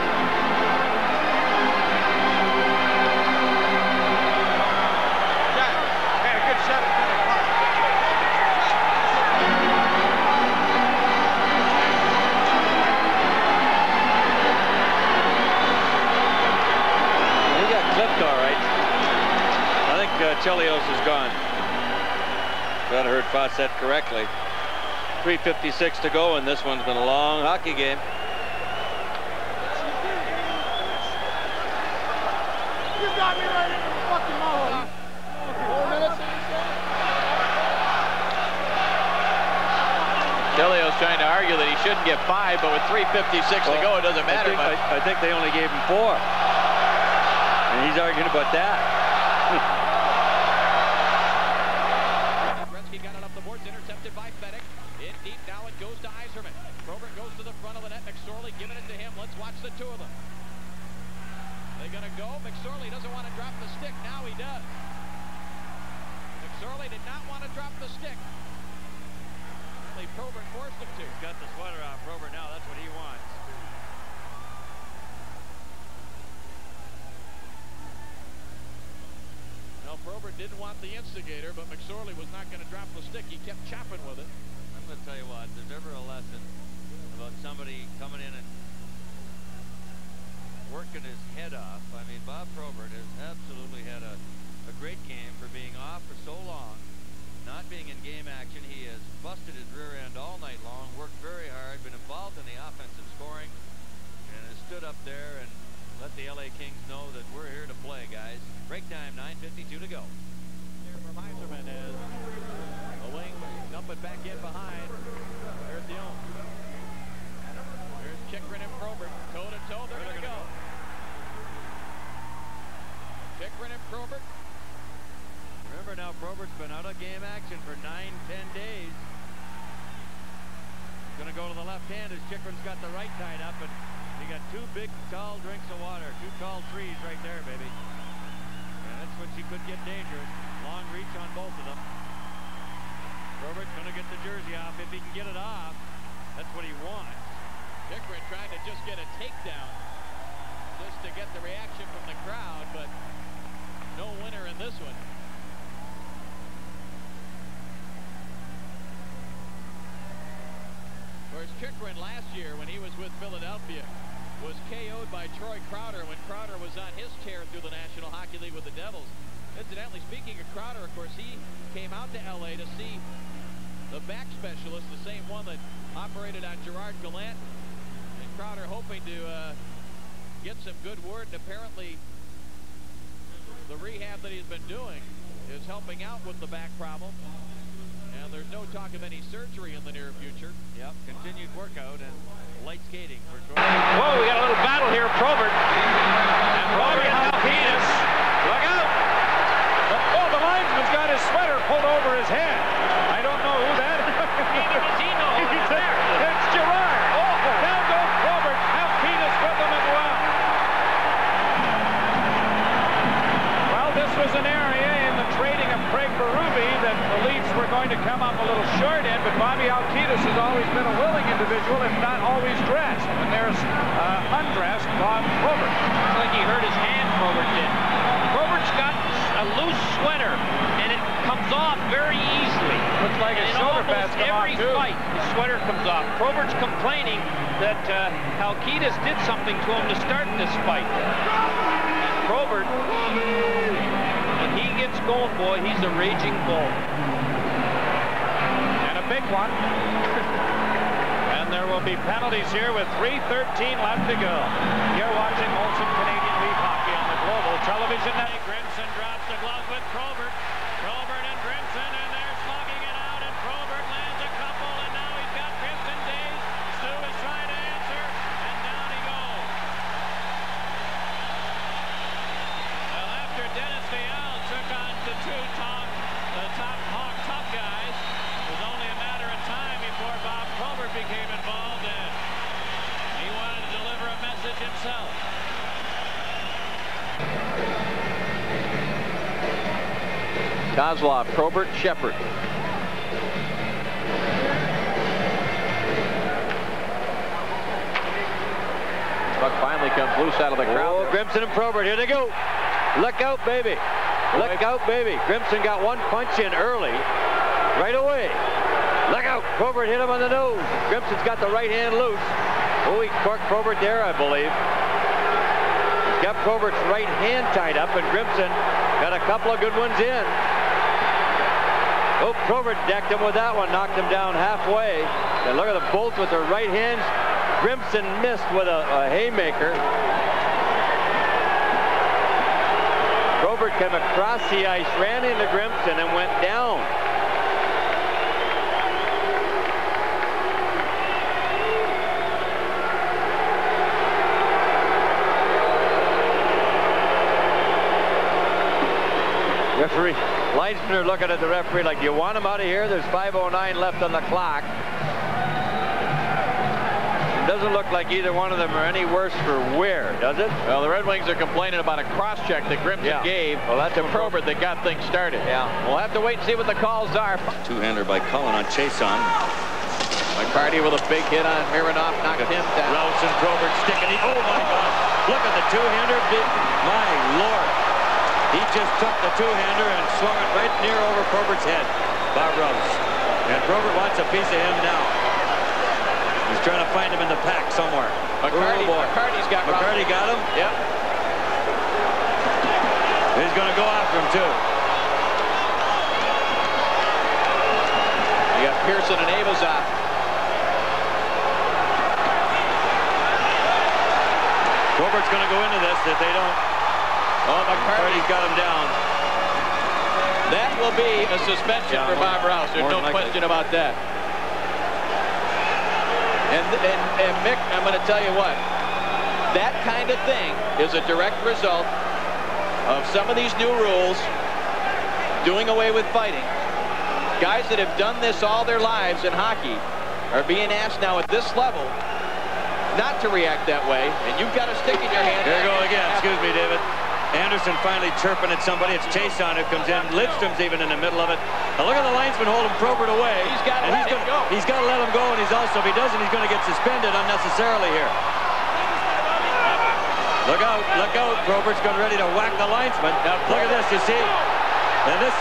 Uh, Chelios is gone. That heard Fawcett correctly. three fifty-six to go, and this one's been a long hockey game. You got me right in the fucking mouth. Four minutes. Chelios trying to argue that he shouldn't get five, but with three fifty-six well, to go, it doesn't matter. I think, I, I think they only gave him four. And he's arguing about that. Intercepted by Fedek. In deep now it goes to Yzerman. Probert goes to the front of the net. McSorley giving it to him. Let's watch the two of them. They're going to go. McSorley doesn't want to drop the stick. Now he does. McSorley did not want to drop the stick. Only Probert forced him to. He's got the sweater on Probert now. That's what he wants. Probert didn't want the instigator, but McSorley was not going to drop the stick. He kept chopping with it. I'm going to tell you what, there's ever a lesson about somebody coming in and working his head off. I mean, Bob Probert has absolutely had a, a great game for being off for so long, not being in game action. He has busted his rear end all night long, worked very hard, been involved in the offensive scoring, and has stood up there and let the L A Kings know that we're here to play, guys. Break time, nine fifty-two to go. Here from Yzerman as the wing dump it back in behind. There's the own. There's Chychrun and Probert. Toe to toe, they're going to go. Chychrun and Probert. Remember now, Probert's been out of game action for nine, ten days. Going to go to the left hand as Chychrun's got the right tied up, and he got two big, tall drinks of water. Two tall trees right there, baby. And that's when she could get dangerous. Long reach on both of them. Probert's going to get the jersey off if he can get it off. That's what he wants. Chychrun trying to just get a takedown just to get the reaction from the crowd, but no winner in this one. Whereas Chychrun last year, when he was with Philadelphia, was K O'd by Troy Crowder when Crowder was on his tear through the National Hockey League with the Devils. Incidentally, speaking of Crowder, of course, he came out to L A to see the back specialist, the same one that operated on Gerard Gallant. And Crowder hoping to uh, get some good word, and apparently the rehab that he's been doing is helping out with the back problem. And there's no talk of any surgery in the near future. Yep, continued workout and light skating for Troy. Whoa, we got a little battle here. Probert. And Probert and Alpinas. Look out! Oh, the linesman's got his sweater pulled over his head. I don't know who that is. It's Gerard. Oh, down goes Probert. Alpinas with him as well. Well, this was an area in the trading of Craig Berube that the Leafs were going to come up a little short in, but Bobby Alkitis has always been a willing individual, if not always dressed. And there's uh, undressed Bob Probert. Looks like he hurt his hand, Probert did. Probert's got a loose sweater, and it comes off very easily. Looks like his shoulder pads come off, too. Every fight, the sweater comes off. Probert's complaining that uh, Alkitis did something to him to start this fight. And Probert, when he gets going, boy, he's a raging bull. And a big one. And there will be penalties here with three thirteen left to go. You're watching Molson Canadian League Hockey on the Global Television Network. Grimson drops the glove with Probert. Probert and Grimson, and they're slugging it out, and Probert lands a couple, and now he's got Grimson dazed. Stu is trying to answer, and down he goes. Well, after Dennis Vial took on the two top, the top Hawk top guys, it was only a matter of time before Bob Probert became involved, and he wanted to deliver a message himself. Kozlov, Probert, Shepard. Puck finally comes loose out of the crowd. Oh, Grimson and Probert, here they go. Look out, baby. Look out, baby. Grimson got one punch in early, right away. Look out. Probert hit him on the nose. Grimson's got the right hand loose. Oh, he corked Probert there, I believe. He's got Probert's right hand tied up, and Grimson got a couple of good ones in. Oh, Probert decked him with that one, knocked him down halfway. And look at them both with their right hands. Grimson missed with a, a haymaker. Probert came across the ice, ran into Grimson, and went down. Referee, linesmen are looking at the referee like, do you want him out of here? There's five oh nine left on the clock. It doesn't look like either one of them are any worse for wear, does it? Well, the Red Wings are complaining about a cross-check that Grimson yeah. gave well, that's to Probert that got things started. Yeah. We'll have to wait and see what the calls are. Two-hander by Cullen on Chason. McCarty with a big hit on Mironov, knocked him down. Rouse and Probert sticking. Oh, my God. Look at the two-hander. My Lord. He just took the two-hander and swung it right near over Probert's head. Bob Rouse. And Probert wants a piece of him now. He's trying to find him in the pack somewhere. McCarty, oh, McCarty's got McCarty got him? Yep. He's going to go after him, too. You got Pearson and Avazov. Probert's going to go into this if they don't. Oh, McCarty's got him down. That will be a suspension yeah, for more, Bob Rouse. There's no likely. question about that. And, and, and Mick, I'm going to tell you what. That kind of thing is a direct result of some of these new rules doing away with fighting. Guys that have done this all their lives in hockey are being asked now at this level not to react that way, and you've got a stick in your hand. Here we go again. Excuse me, David. Anderson finally chirping at somebody. It's Chason who comes in. Lidstrom's even in the middle of it. Now look at the linesman holding Probert away. He's got to let him go. He's got to let him go, and he's also, if he doesn't, he's going to get suspended unnecessarily here. Look out, look out. Probert's going ready to whack the linesman. Now look at this, you see? And this...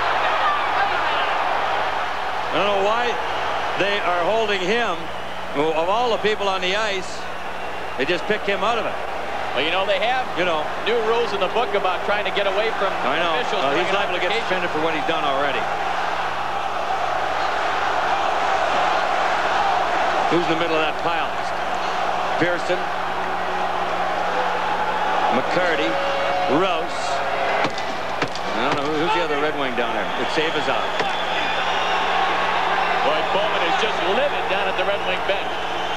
I don't know why they are holding him. Of all the people on the ice, they just picked him out of it. Well, you know, they have you know new rules in the book about trying to get away from I know. officials. Uh, he's liable to get suspended for what he's done already. Who's in the middle of that pile? Pearson, McCarty, Rouse. I don't know who's the other Red Wing down there. It's Avazov. Boy, Bowman is just livid down at the Red Wing bench.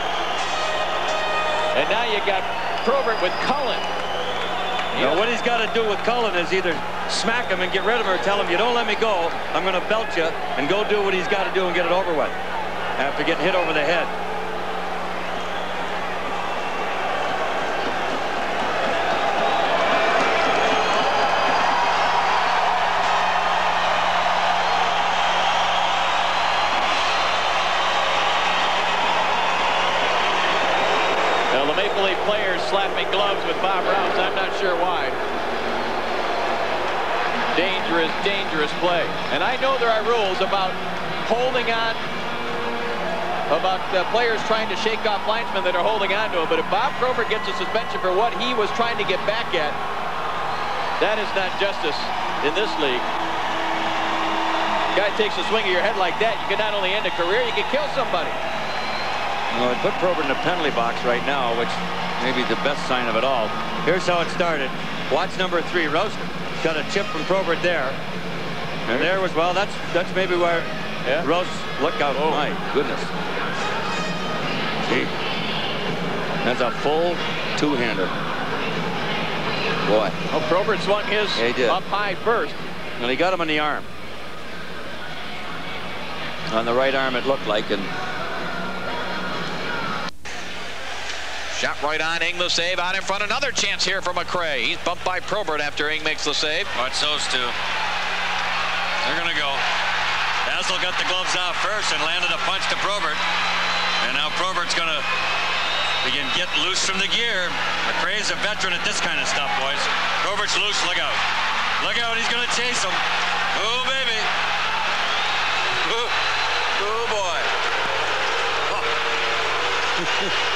And now you got Probert with Cullen. Now what he's got to do with Cullen is either smack him and get rid of him or tell him, you don't let me go, I'm going to belt you, and go do what he's got to do and get it over with after getting hit over the head. Players slapping gloves with Bob Rouse. I'm not sure why. Dangerous, dangerous play. And I know there are rules about holding on, about uh, players trying to shake off linesmen that are holding on to him. But if Bob Probert gets a suspension for what he was trying to get back at, that is not justice in this league. Guy takes a swing of your head like that, you can not only end a career, you can kill somebody. Well, they put Probert in the penalty box right now, which may be the best sign of it all. Here's how it started. Watch number three. Rouse got a chip from Probert there. And there was, well, that's that's maybe where yeah. Rouse, look out. Oh, my goodness. Gee. That's a full two-hander. Boy. Oh, Probert swung his yeah, he did. up high first. And he got him in the arm. On the right arm, it looked like. And shot right on. Ing the save out in front. Another chance here for McRae. He's bumped by Probert after Ing makes the save. Watch those two. They're going to go. Basil got the gloves off first and landed a punch to Probert. And now Probert's going to begin getting loose from the gear. McRae's a veteran at this kind of stuff, boys. Probert's loose. Look out. Look out. He's going to chase him. Oh, baby. Oh, oh boy. Oh.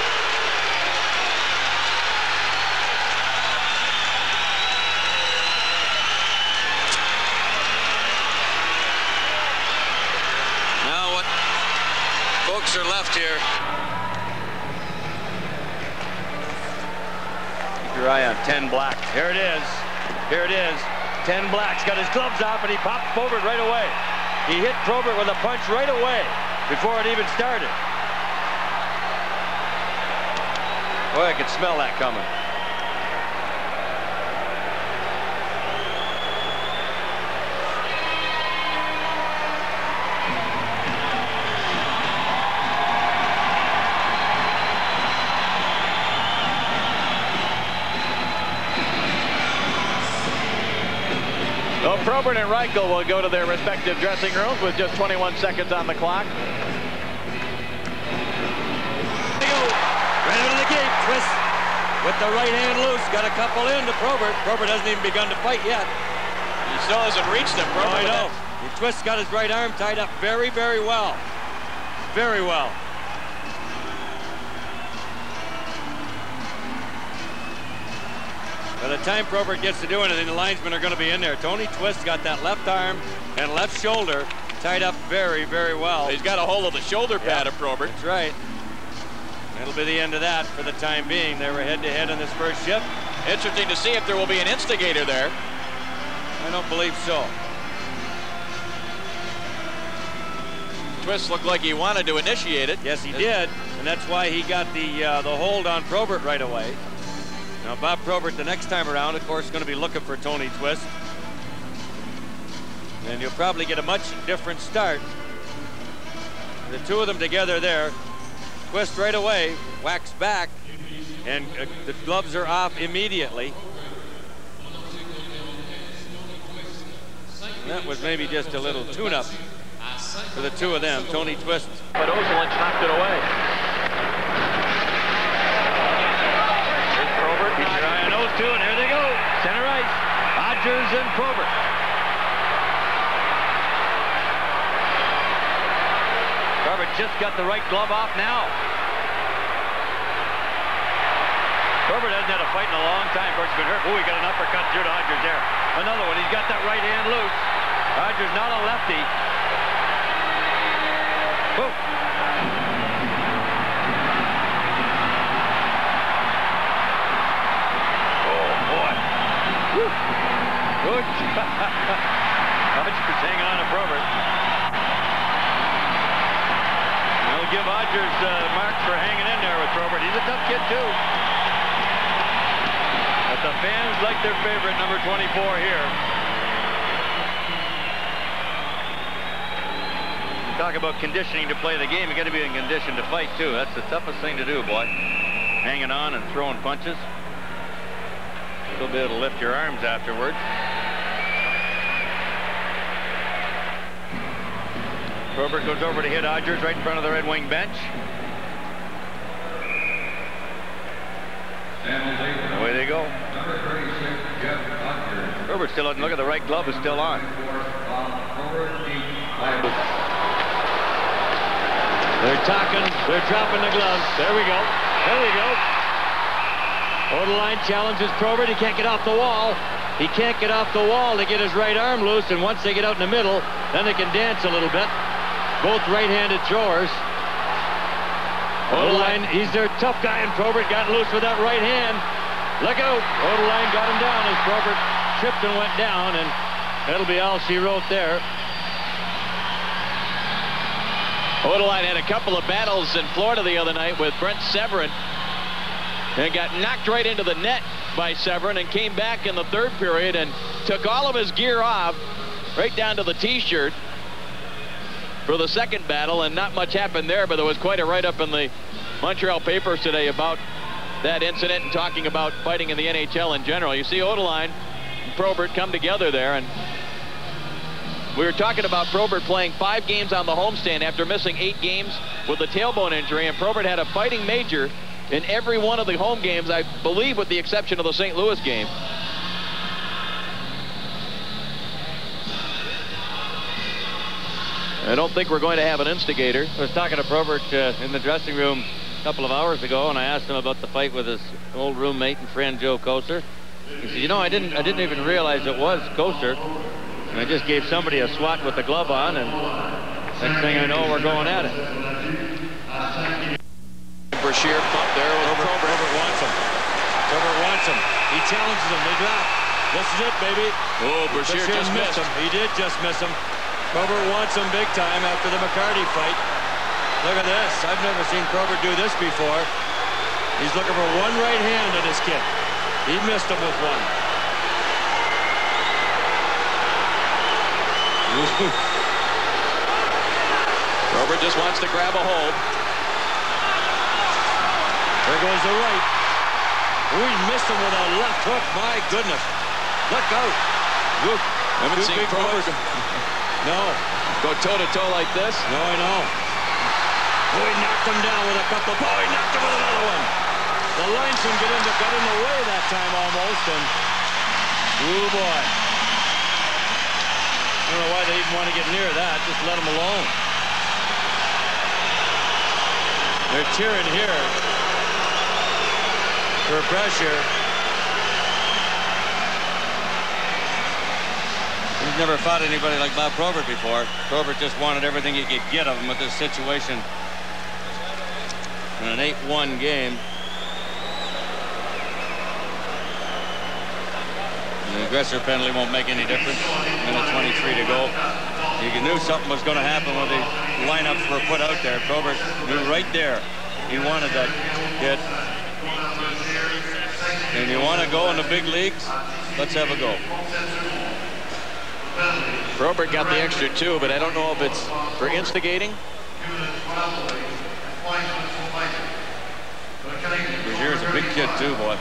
Folks are left here. Keep your eye on ten black. Here it is. Here it is. ten black's got his gloves off and he popped Probert right away. He hit Probert with a punch right away before it even started. Boy, I could smell that coming. Well, Probert and Reichel will go to their respective dressing rooms with just twenty-one seconds on the clock. They go right out of the gate. Twist with the right hand loose. Got a couple in to Probert. Probert hasn't even begun to fight yet. He still hasn't reached him. Oh, I know. Twist got his right arm tied up very, very well. Very well. By the time Probert gets to do anything, the linesmen are going to be in there. Tony Twist got that left arm and left shoulder tied up very, very well. He's got a hold of the shoulder pad yeah, of Probert. That's right. It'll be the end of that for the time being. They were head-to-head in this first shift. Interesting to see if there will be an instigator there. I don't believe so. Twist looked like he wanted to initiate it. Yes, he did, and that's why he got the uh, the hold on Probert right away. Now, Bob Probert, the next time around, of course, is going to be looking for Tony Twist. And you'll probably get a much different start. The two of them together there. Twist right away, whacks back, and uh, the gloves are off immediately. That was maybe just a little tune-up for the two of them, Tony Twist. But Ozelich knocked it away. Keep your eye on those two, and here they go. Center ice, Odgers and Probert. Probert just got the right glove off now. Probert hasn't had a fight in a long time. Probert's been hurt. Oh, he got an uppercut through to Odgers there. Another one. He's got that right hand loose. Odgers not a lefty. Boom. Good. Odgers hanging on to Probert. They'll give Odgers uh, marks for hanging in there with Probert. He's a tough kid, too. But the fans like their favorite, number twenty-four here. You talk about conditioning to play the game. You got to be in condition to fight, too. That's the toughest thing to do, boy. Hanging on and throwing punches. You'll be able to lift your arms afterwards. Probert goes over to hit Odgers right in front of the Red Wing bench. Away they go. Probert still doesn't look at the right glove is still on. They're talking. They're dropping the gloves. There we go. There we go. Over the line challenges Probert. He can't get off the wall. He can't get off the wall to get his right arm loose, and once they get out in the middle, then they can dance a little bit. Both right-handed throwers. Odeline, he's their tough guy, and Probert got loose with that right hand. Look out. Odeline got him down as Probert tripped and went down, and that'll be all she wrote there. Odeline had a couple of battles in Florida the other night with Brent Severin and got knocked right into the net by Severin and came back in the third period and took all of his gear off right down to the t-shirt for the second battle, and not much happened there, but there was quite a write-up in the Montreal papers today about that incident and talking about fighting in the N H L in general. You see Odeline and Probert come together there, and we were talking about Probert playing five games on the homestand after missing eight games with a tailbone injury, and Probert had a fighting major in every one of the home games, I believe, with the exception of the Saint Louis game. I don't think we're going to have an instigator. I was talking to Probert uh, in the dressing room a couple of hours ago, and I asked him about the fight with his old roommate and friend Joe Kocur. He said, you know, I didn't I didn't even realize it was Kocur, and I just gave somebody a swat with the glove on, and next thing I know, we're going at it. Brashear bump there with Probert. Probert. Probert wants him. Probert wants him. He challenges him. They drop. This is it, baby. Oh, Brashear just missed him. He did just miss him. Probert wants him big time after the McCarty fight. Look at this. I've never seen Probert do this before. He's looking for one right hand on his kid. He missed him with one. Probert just wants to grab a hold. There goes the right. Oh, he missed him with a left hook. My goodness. Look out. Look. I haven't seen Probert No. go toe-to-toe like this. No, I know. Oh, he knocked him down with a couple. Oh, he knocked him with another one. The linesman got in, the, got in the way that time almost, and oh boy. I don't know why they even want to get near that. Just let him alone. They're cheering here for pressure. He's never fought anybody like Bob Probert before. Probert just wanted everything he could get of him with this situation in an eight one game. The aggressor penalty won't make any difference. minute twenty-three to go. You knew something was going to happen when the lineups were put out there. Probert knew right there he wanted that hit. And you want to go in the big leagues? Let's have a go. Probert got the extra two, but I don't know if it's for instigating. Here's a big kid too, boy.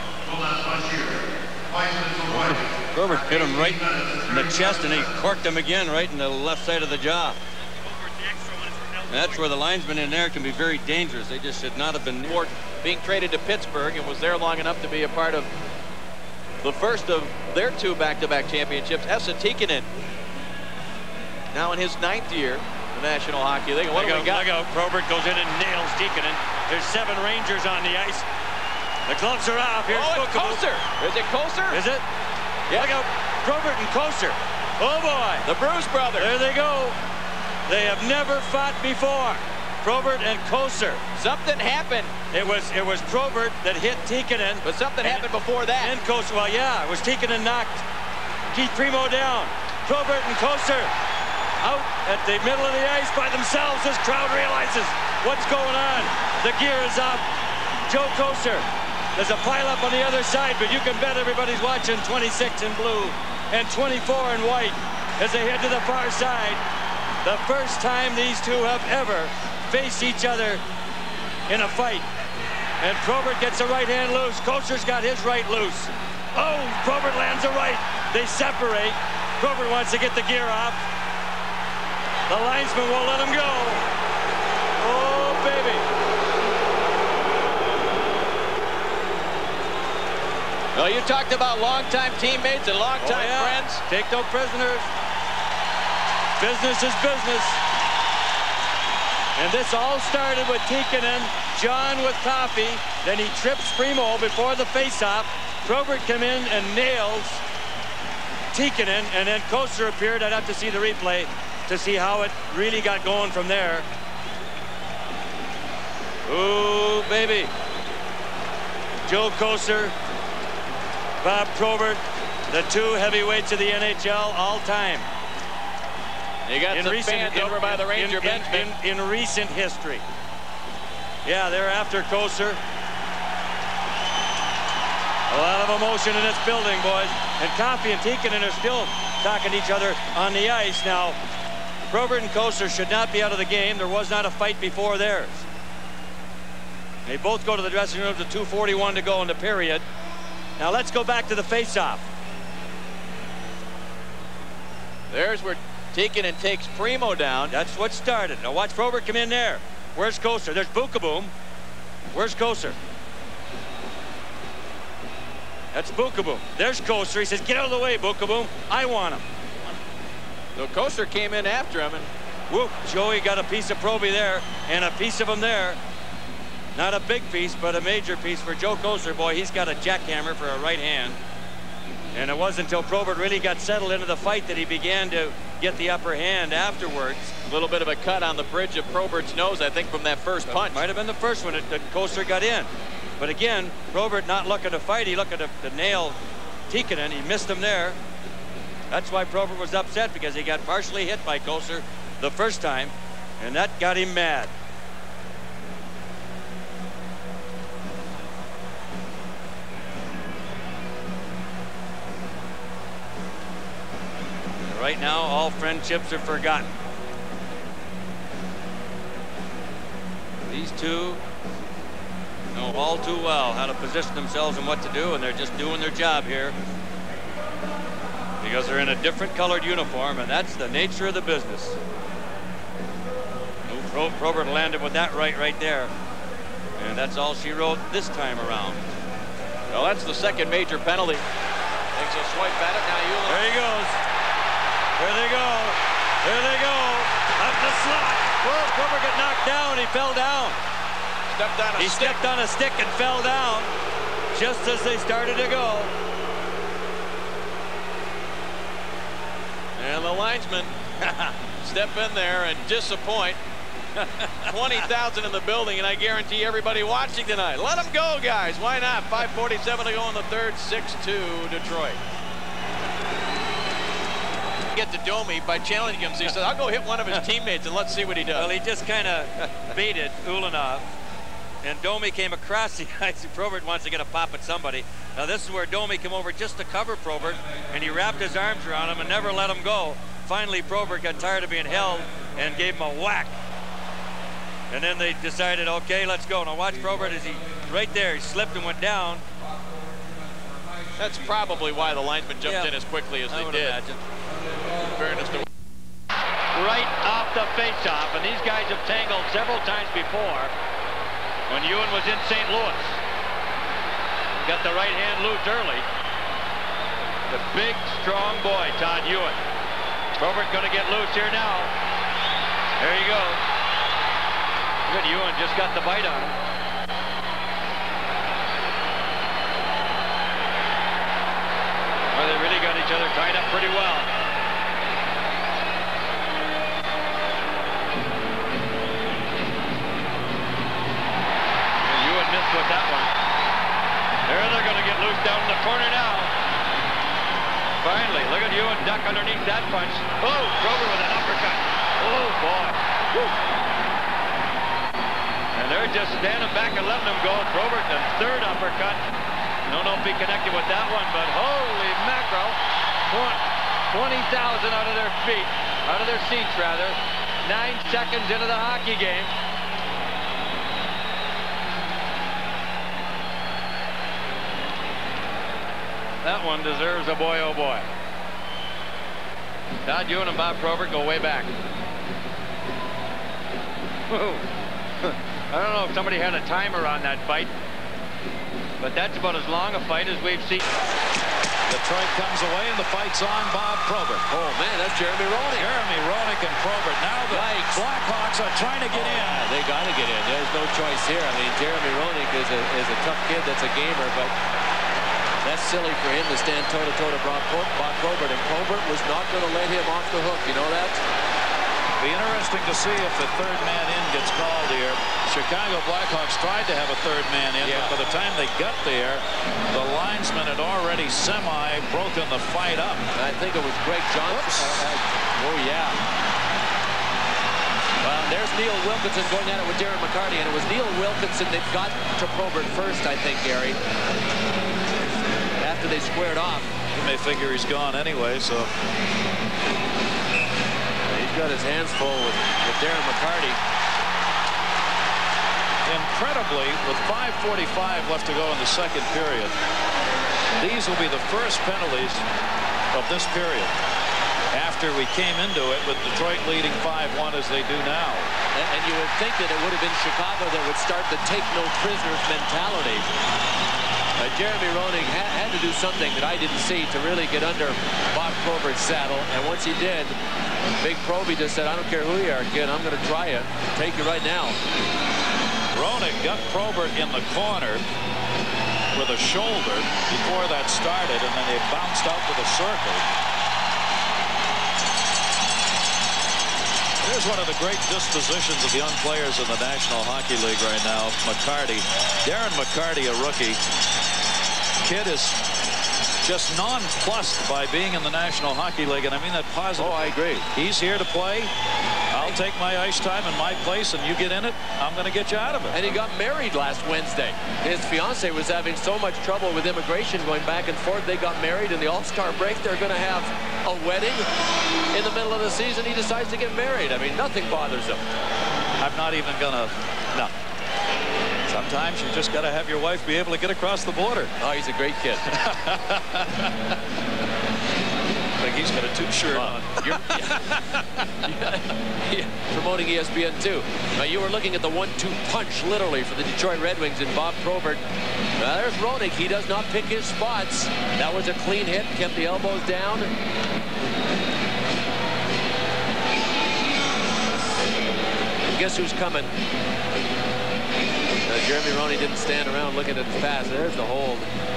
Probert hit him right in the chest, and he corked him again right in the left side of the jaw. That's where the linesmen in there can be very dangerous. They just should not have been near. Being traded to Pittsburgh and was there long enough to be a part of the first of their two back-to-back championships. Esa Tikkanen, now in his ninth year in the National Hockey League. What do we got? Look out, Probert goes in and nails Tikkanen. There's seven Rangers on the ice. The gloves are off. Here's oh, it's Kocur. Is it Kocur? Is it? Yeah. Look out, Probert and Kocur. Oh boy. The Bruce brothers. There they go. They have never fought before. Probert and Kocur. Something happened. It was it was Probert that hit Tikkanen. But something and, happened before that. And Kocur, well, yeah, it was Tikkanen knocked Keith Primeau down. Probert and Kocur out at the middle of the ice by themselves. This crowd realizes what's going on. The gear is up. Joe Kocur. There's a pileup on the other side, but you can bet everybody's watching twenty-six in blue and twenty-four in white as they head to the far side. The first time these two have ever faced each other in a fight. And Probert gets a right hand loose. Kocur's got his right loose. Oh, Probert lands a right. They separate. Probert wants to get the gear off. The linesman won't let him go. Oh, baby. Well, you talked about longtime teammates and longtime oh, yeah. friends. Take no prisoners. Business is business. And this all started with Tikkanen, John with Toffee. Then he trips Primeau before the face-off. Probert came in and nails Tikkanen, and then Kocur appeared. I'd have to see the replay to see how it really got going from there. Ooh, baby. Joe Kocur, Bob Probert, the two heavyweights of the N H L all time. You got in some recent, fans in, over by the Ranger in, bench. In, in, in recent history. Yeah, they're after Kocur. A lot of emotion in this building, boys. And Coffey and Tikkanen are still talking to each other on the ice. Now, Probert and Kocur should not be out of the game. There was not a fight before theirs. They both go to the dressing room with two forty-one to go in the period. Now let's go back to the face-off. There's where Tikkanen takes Primeau down. That's what started. Now watch Probert come in there. Where's Kocur? There's Bukaboom. Where's Kocur? That's Bukaboom. There's Kocur. He says, get out of the way, Bukaboom. I want him. So Kocur came in after him, and whoop, Joey got a piece of Probie there and a piece of him there. Not a big piece, but a major piece for Joe Kocur. Boy, he's got a jackhammer for a right hand. And it wasn't until Probert really got settled into the fight that he began to get the upper hand afterwards. A little bit of a cut on the bridge of Probert's nose, I think, from that first So punch. Might have been the first one that, that Kocur got in. But again, Probert not looking to fight. He looking to, to nail Tikkanen. He missed him there. That's why Probert was upset, because he got partially hit by Kocur the first time, and that got him mad. Right now, all friendships are forgotten. These two know all too well how to position themselves and what to do, and they're just doing their job here because they're in a different colored uniform, and that's the nature of the business. Pro Probert landed with that right right there, and that's all she wrote this time around. Well, that's the second major penalty. Takes a swipe at it. Now you look. There he goes. There they go. There they go. Up the slot. Whoa, Probert got knocked down. He fell down. Stepped on a he stick. stepped on a stick and fell down just as they started to go. And the linesman step in there and disappoint. twenty thousand in the building, and I guarantee everybody watching tonight, let them go, guys. Why not? five forty-seven to go in the third. six two Detroit. Get to Domi by challenging him. So he said, I'll go hit one of his teammates and let's see what he does. Well, he just kind of baited Ulanov, and Domi came across the ice. Probert wants to get a pop at somebody. Now this is where Domi came over just to cover Probert, and he wrapped his arms around him and never let him go. Finally, Probert got tired of being held and gave him a whack. And then they decided, okay, let's go. Now watch Probert as he, right there, he slipped and went down. That's probably why the linesman jumped Yeah, in as quickly as I they would did. imagine. In fairness to right off the face-off, and these guys have tangled several times before when Ewan was in Saint Louis. Got the right hand loose early. The big, strong boy, Todd Ewan. Probert going to get loose here now. There you go. Good, Ewan just got the bite on him. Well, they really got each other tied up pretty well. With that one. There they're going to get loose down in the corner now. Finally, look at Ewan duck underneath that punch. Oh, Probert with an uppercut. Oh, boy. Woo. And they're just standing back and letting him go. Probert, the third uppercut. Don't know if he connected with that one, but holy mackerel. twenty thousand out of their feet, out of their seats, rather. Nine seconds into the hockey game. That one deserves a boy, oh boy. Todd Ewan and Bob Probert go way back. Whoa. I don't know if somebody had a timer on that fight, but that's about as long a fight as we've seen. Detroit comes away and the fight's on Bob Probert. Oh man, that's Jeremy Roenick. Jeremy Roenick and Probert. Now the Yikes. Blackhawks are trying to get oh, in. Yeah, they got to get in. There's no choice here. I mean, Jeremy Roenick is a, is a tough kid. That's a gamer, but that's silly for him to stand toe-to-toe to Bob Probert, and Probert was not going to let him off the hook. You know that? Be interesting to see if the third man in gets called here. Chicago Blackhawks tried to have a third man in, Yeah. but by the time they got there, the linesman had already semi-broken the fight up. I think it was Greg Johnson. Uh, uh, oh, yeah. Well, there's Neil Wilkinson going at it with Darren McCarty, and it was Neil Wilkinson that got to Probert first, I think, Gary. After they squared off. You may figure he's gone anyway, so. He's got his hands full with, with Darren McCarty. Incredibly, with five forty-five left to go in the second period, these will be the first penalties of this period after we came into it with Detroit leading five one as they do now. And, and you would think that it would have been Chicago that would start the take no prisoners mentality. Uh, Jeremy Roenick ha had to do something that I didn't see to really get under Bob Probert's saddle. And once he did, Big Probie just said, I don't care who you are, kid, I'm going to try you. Take you right now. Roenick got Probert in the corner with a shoulder before that started, and then they bounced out to the circle. Here's one of the great dispositions of young players in the National Hockey League right now, McCarty. Darren McCarty, a rookie. Kid is just nonplussed by being in the National Hockey League, and I mean that positive. Oh, I agree. He's here to play. I'll take my ice time in my place, and you get in it, I'm going to get you out of it. And he got married last Wednesday. His fiance was having so much trouble with immigration going back and forth. They got married in the All-Star break. They're going to have a wedding in the middle of the season. He decides to get married. I mean, nothing bothers him. I'm not even going to, no. Sometimes you just got to have your wife be able to get across the border. Oh, he's a great kid. I think he's got a tube shirt on. You're, yeah, yeah, promoting E S P N two. Now, you were looking at the one two punch, literally, for the Detroit Red Wings and Bob Probert. Now, there's Roenick. He does not pick his spots. That was a clean hit. Kept the elbows down. And guess who's coming? Uh, Jeremy Roenick didn't stand around looking at his pass. There's the hold.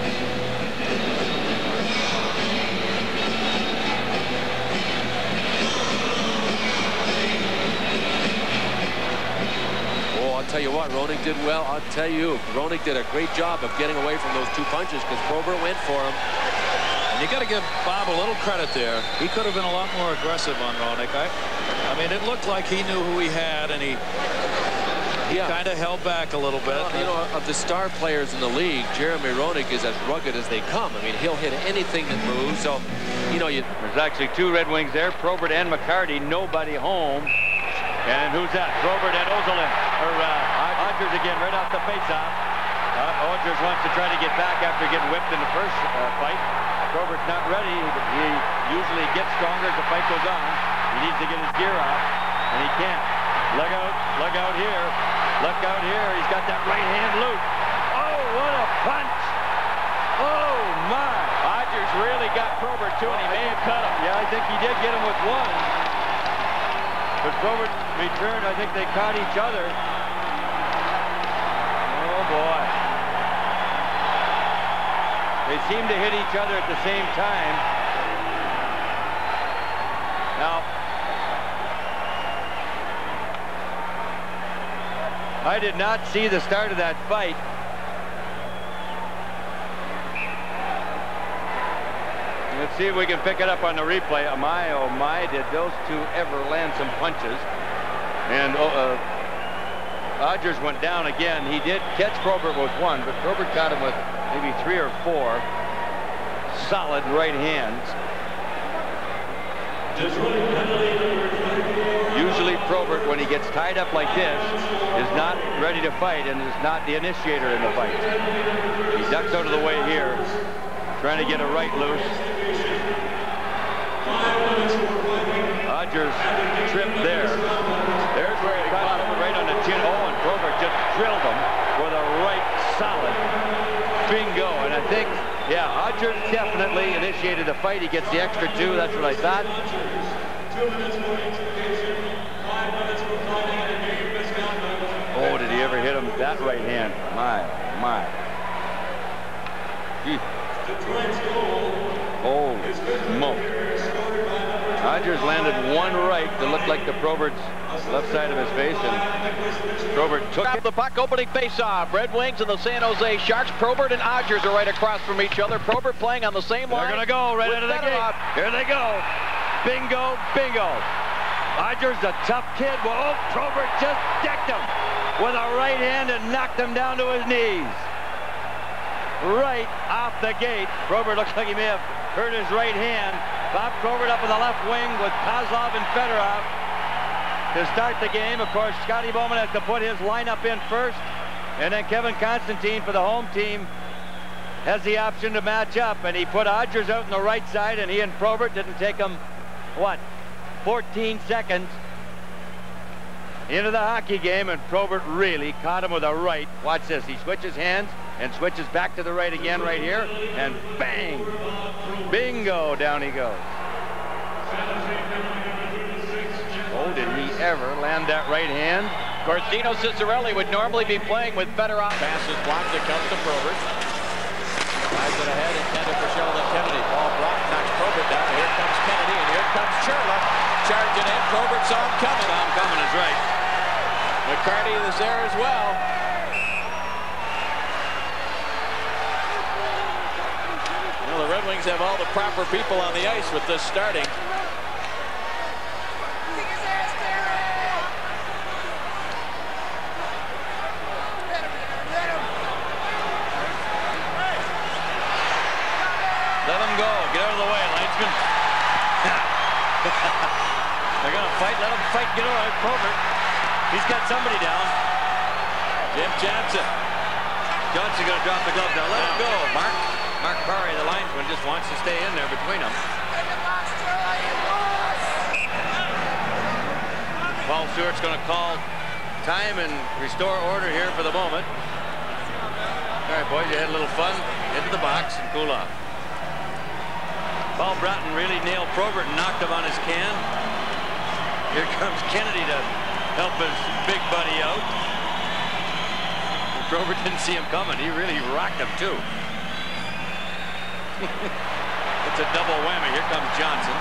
Oh, I'll tell you what, Roenick did well. I'll tell you, Roenick did a great job of getting away from those two punches because Probert went for him. And you got to give Bob a little credit there. He could have been a lot more aggressive on Roenick. I, I mean, it looked like he knew who he had, and he, he yeah. kind of held back a little bit. Well, you know, of the star players in the league, Jeremy Roenick is as rugged as they come. I mean, he'll hit anything that moves. So, you know, you. There's actually two Red Wings there, Probert and McCarty. Nobody home. And who's that? Probert and Ozolin. Or uh, Odgers again, right off the faceoff. Uh, Odgers wants to try to get back after getting whipped in the first uh, fight. Probert's not ready. He usually gets stronger as the fight goes on. He needs to get his gear off, and he can't. Look out, look out here. Look out here. He's got that right hand loose. Oh, what a punch. Oh, my. Odgers really got Probert, too, and he may have cut him. Yeah, I think he did get him with one. But Probert returned. I think they caught each other. Oh, boy. They seem to hit each other at the same time. Now, I did not see the start of that fight. Let's see if we can pick it up on the replay. Oh my, oh my, did those two ever land some punches. And uh, Odgers went down again. He did catch Probert with one, but Probert got him with maybe three or four solid right hands. Usually Probert, when he gets tied up like this, is not ready to fight and is not the initiator in the fight. He ducks out of the way here, trying to get a right loose. Odgers tripped there. There's where he caught him right on the chin. Oh, and Probert just drilled him with a right solid bingo. And I think, yeah, Odgers definitely initiated the fight. He gets the extra two. That's what I thought. Oh, did he ever hit him with that right hand? My, my. Gee. Holy smoke. Rogers landed one right that looked like the Probert's left side of his face, and Probert took Grab it. the puck, opening face-off. Red Wings and the San Jose Sharks. Probert and Odgers are right across from each other. Probert playing on the same line. They're going to go right out of the gate. Here they go. Bingo, bingo. Odgers, a tough kid. Well, oh, Probert just decked him with a right hand and knocked him down to his knees. Right off the gate. Probert looks like he may have hurt his right hand. Bob Probert up in the left wing with Kozlov and Fedorov to start the game. Of course, Scotty Bowman has to put his lineup in first, and then Kevin Constantine for the home team has the option to match up, and he put Odgers out on the right side, and he and Probert didn't take him, what, fourteen seconds into the hockey game, and Probert really caught him with a right. Watch this. He switches hands and switches back to the right again right here, and bang! Bingo! Down he goes. Oh, did he ever land that right hand? Of course, Dino Ciccarelli would normally be playing with Fedorov. Pass is blocked. It comes to Probert. Drives it ahead, intended for Sheldon Kennedy. Ball blocked, knocks Probert down. Here comes Kennedy, and here comes Churla. Charging in. Probert saw him coming. Saw him coming is right. McCarty is there as well. Well, the Red Wings have all the proper people on the ice with this starting. Let him go. Get out of the way, linesman. They're going to fight. Let him fight. Get away. Probert. He's got somebody down. Jim Johnson. Johnson going to drop the glove down. Let him go. Mark Mark Barry, the linesman, just wants to stay in there between them. Paul Stewart's going to call time and restore order here for the moment. All right, boys, you had a little fun. Into the box and cool off. Paul Broughton really nailed Probert and knocked him on his can. Here comes Kennedy to help his big buddy out. Probert didn't see him coming. He really rocked him, too. It's a double whammy. Here comes Johnson.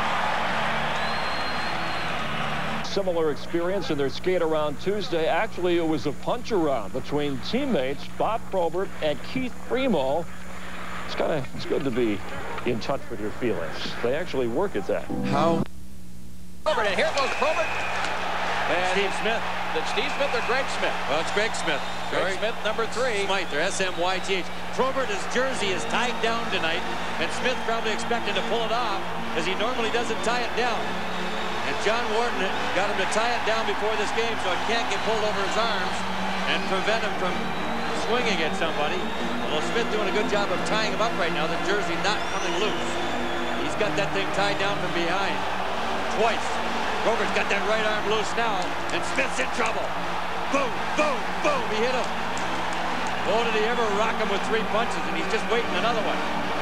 Similar experience in their skate around Tuesday. Actually, it was a punch around between teammates Bob Probert and Keith Primeau. It's kind of it's good to be in touch with your feelings. They actually work at that. How? Probert, and here goes Probert. And Steve Smith. That's Steve Smith or Greg Smith? Well, it's Greg Smith. Greg Sorry. Smith, number three. Smythe, or S M Y T H. Probert, his jersey is tied down tonight, and Smith probably expecting to pull it off, as he normally doesn't tie it down. And John Wharton got him to tie it down before this game so it can't get pulled over his arms and prevent him from swinging at somebody. Although Smith doing a good job of tying him up right now, the jersey not coming loose. He's got that thing tied down from behind twice. Probert's got that right arm loose now, and Smith's in trouble. Boom, boom, boom, he hit him. Oh, did he ever rock him with three punches, and he's just waiting another one.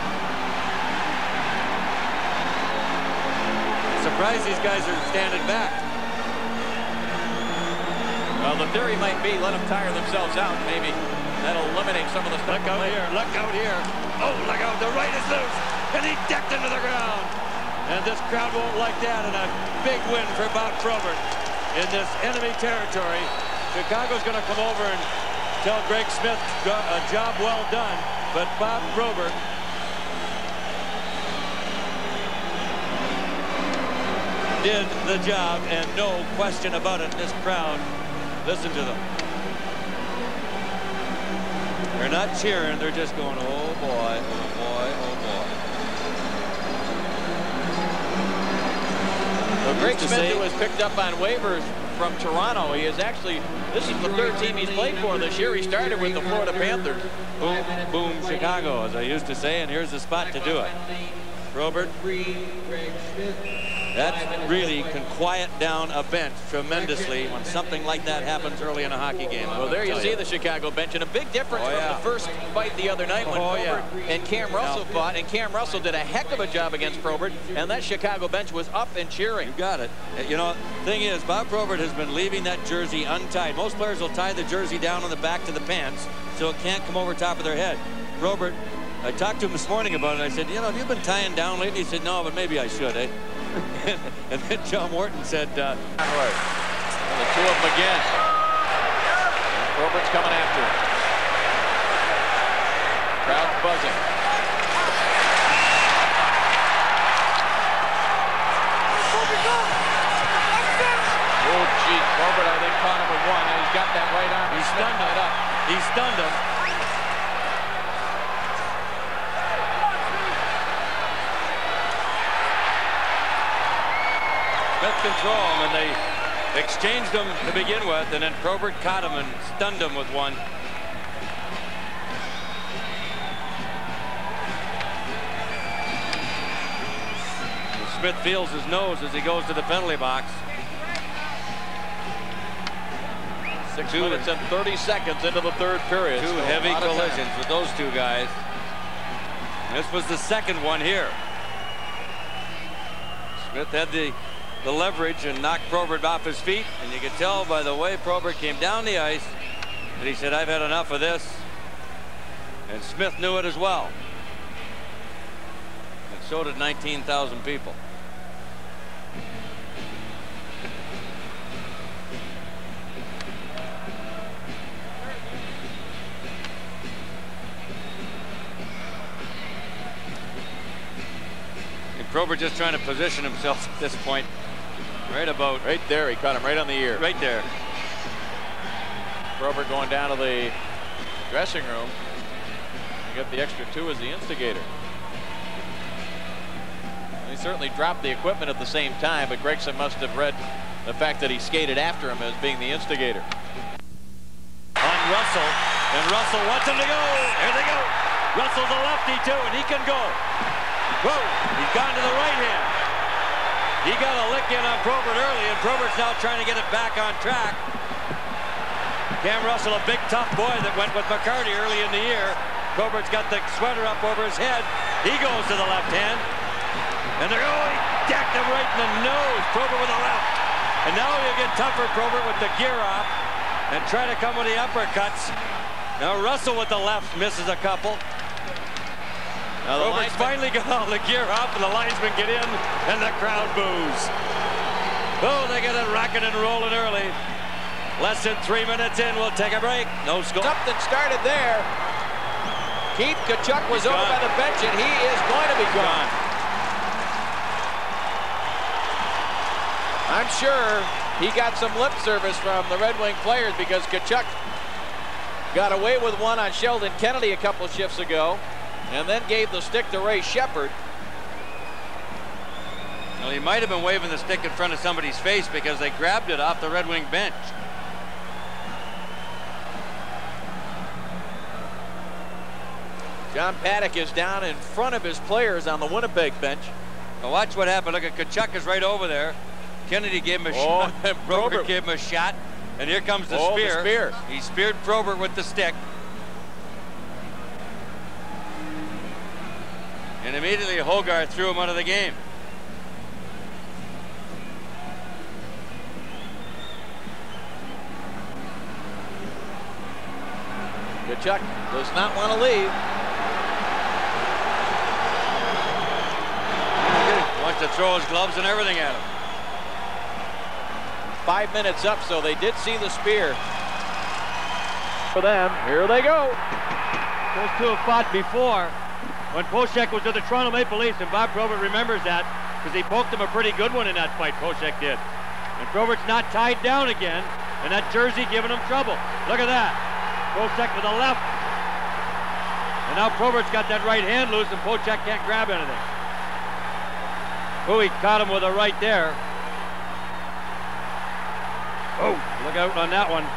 Surprised these guys are standing back. Well, the theory might be let them tire themselves out. Maybe that'll eliminate some of the stuff. Look out here, look out here. Oh, look out, the right is loose, and he decked into the ground. And this crowd won't like that, and a big win for Bob Probert in this enemy territory. Chicago's going to come over and tell Greg Smith a job well done, but Bob Probert did the job, and no question about it. This crowd, listen to them. They're not cheering, they're just going, oh boy, oh boy, oh boy. Well, Greg Smith, who was picked up on waivers from Toronto, he is actually, this is the third team he's played for this year. He started with the Florida Panthers. Boom, boom, Chicago, as I used to say, and here's the spot to do it. Probert. That really can quiet down a bench tremendously when something like that happens early in a hockey game. Well, there you see the Chicago bench, and a big difference oh, from yeah. the first fight the other night when oh, Probert yeah. and Cam Russell no. fought, and Cam Russell did a heck of a job against Probert, and that Chicago bench was up and cheering. You got it. You know, thing is, Bob Probert has been leaving that jersey untied. Most players will tie the jersey down on the back to the pants so it can't come over top of their head. Probert, I talked to him this morning about it. I said, you know, have you been tying down lately? He said, no, but maybe I should, eh? And then John Morton said, uh, right. And the two of them again. And Probert's coming after him. Crowd buzzing. Oh, gee, Probert, I think, caught him with one, and he's got that right arm. He stunned it up. He stunned him. Smith control him, and they exchanged them to begin with, and then Probert caught him and stunned him with one. Smith feels his nose as he goes to the penalty box. Six two minutes and thirty seconds into the third period. Two Still heavy collisions with those two guys. This was the second one here. Smith had the, the leverage and knocked Probert off his feet, and you could tell by the way Probert came down the ice that he said, I've had enough of this. And Smith knew it as well. And so did nineteen thousand people. Probert just trying to position himself at this point. Right about. Right there. He caught him right on the ear. Right there. Probert going down to the dressing room. You get the extra two as the instigator. He certainly dropped the equipment at the same time, but Gregson must have read the fact that he skated after him as being the instigator. On Russell, and Russell wants him to go. Here they go. Russell's a lefty too, and he can go. Whoa, he's gone to the right hand. He got a lick in on Probert early, and Probert's now trying to get it back on track. Cam Russell, a big tough boy that went with McCarty early in the year. Probert's got the sweater up over his head. He goes to the left hand. And they're, oh, he decked him right in the nose. Probert with the left. And now you get tougher, Probert with the gear off and try to come with the uppercuts. Now Russell with the left misses a couple. Now the Probert's finally got all the gear off, and the linesmen get in, and the crowd boos. Oh, they get it rocking and rolling early. Less than three minutes in, we'll take a break. No score. Something started there. Keith Kachuk was over by the bench, and he is going to be gone. I'm sure he got some lip service from the Red Wing players because Kachuk got away with one on Sheldon Kennedy a couple shifts ago, and then gave the stick to Ray Shepard. Well, he might have been waving the stick in front of somebody's face because they grabbed it off the Red Wing bench. John Paddock is down in front of his players on the Winnipeg bench. Now watch what happened. Look at Kachuk is right over there. Kennedy gave him a oh, shot. Probert gave him a shot. And here comes the oh, spear. The spear. He speared Probert with the stick. And immediately Hogarth threw him out of the game. Kachuk does not want to leave. Wants to throw his gloves and everything at him. Five minutes up, so they did see the spear. For them, here they go. Those two have fought before. When Poshek was with the Toronto Maple Leafs, and Bob Probert remembers that because he poked him a pretty good one in that fight, Poshek did. And Probert's not tied down again, and that jersey giving him trouble. Look at that. Poshek with the left. And now Probert's got that right hand loose, and Poshek can't grab anything. Oh, he caught him with a right there. Oh, look out on that one.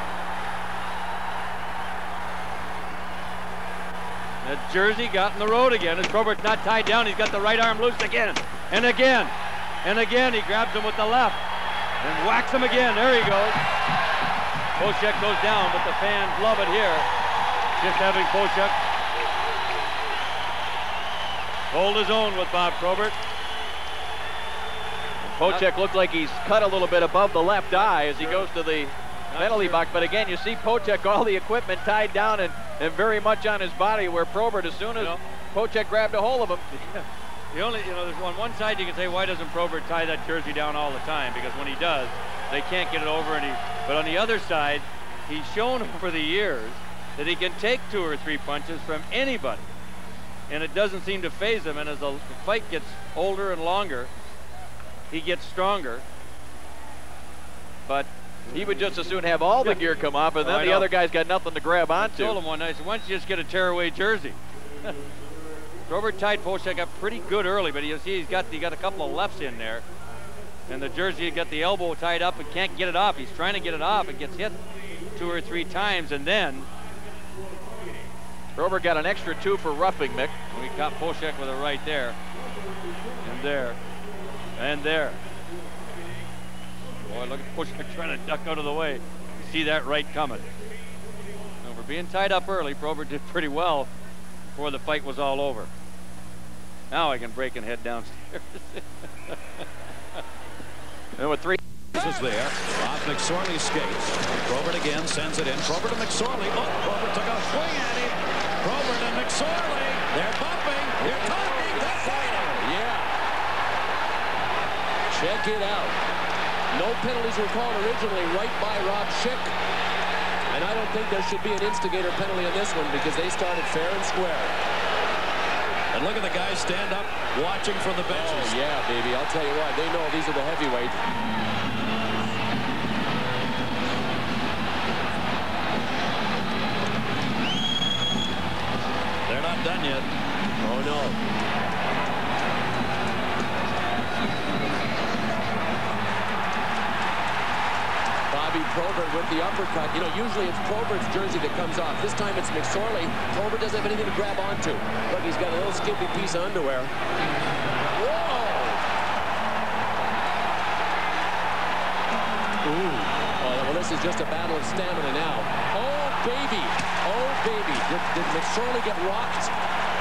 That jersey got in the road again. As Probert's not tied down, he's got the right arm loose again. And again. And again, he grabs him with the left. And whacks him again. There he goes. Poshek goes down, but the fans love it here. Just having Poshek hold his own with Bob Probert. Pochek looked like he's cut a little bit above the left eye as he goes to the penalty box. But again, you see Pochek, all the equipment tied down and, and very much on his body, where Probert, as soon as Pochek grabbed a hold of him. The only, you know, there's on one side you can say, why doesn't Probert tie that jersey down all the time? Because when he does, they can't get it over. And he, but on the other side, he's shown over the years that he can take two or three punches from anybody, and it doesn't seem to phase him. And as the fight gets older and longer, he gets stronger. But he would just as soon have all the gear come off, and then oh, the other guy's got nothing to grab onto. I told him one night, I said, why don't you just get a tearaway jersey? Probert tied Poshek up pretty good early, but you see he's got he got a couple of lefts in there, and the jersey got the elbow tied up and can't get it off. He's trying to get it off and gets hit two or three times, and then Probert got an extra two for roughing, Mick. We caught Poshek with it right there, and there, and there. Boy, look at Poshek trying to duck out of the way. You see that right coming. And for being tied up early, Probert did pretty well before the fight was all over. Now I can break and head downstairs. And with three is there off McSorley skates. Probert again sends it in. Probert to McSorley. Oh, Probert took a swing at him. Probert and McSorley. They're bumping. They're talking. They're fighting. Yeah. Check it out. No penalties were called originally right by Rob Schick. And I don't think there should be an instigator penalty on this one because they started fair and square. And look at the guys stand up watching from the benches. Oh, yeah, baby. I'll tell you what. They know these are the heavyweights. They're not done yet. Oh, no. Probert with the uppercut. You know, usually it's Probert's jersey that comes off. This time it's McSorley. Probert doesn't have anything to grab onto. Look, he's got a little skimpy piece of underwear. Whoa! Ooh. Oh, well, this is just a battle of stamina now. Oh, baby. Oh, baby. Did, did McSorley get rocked?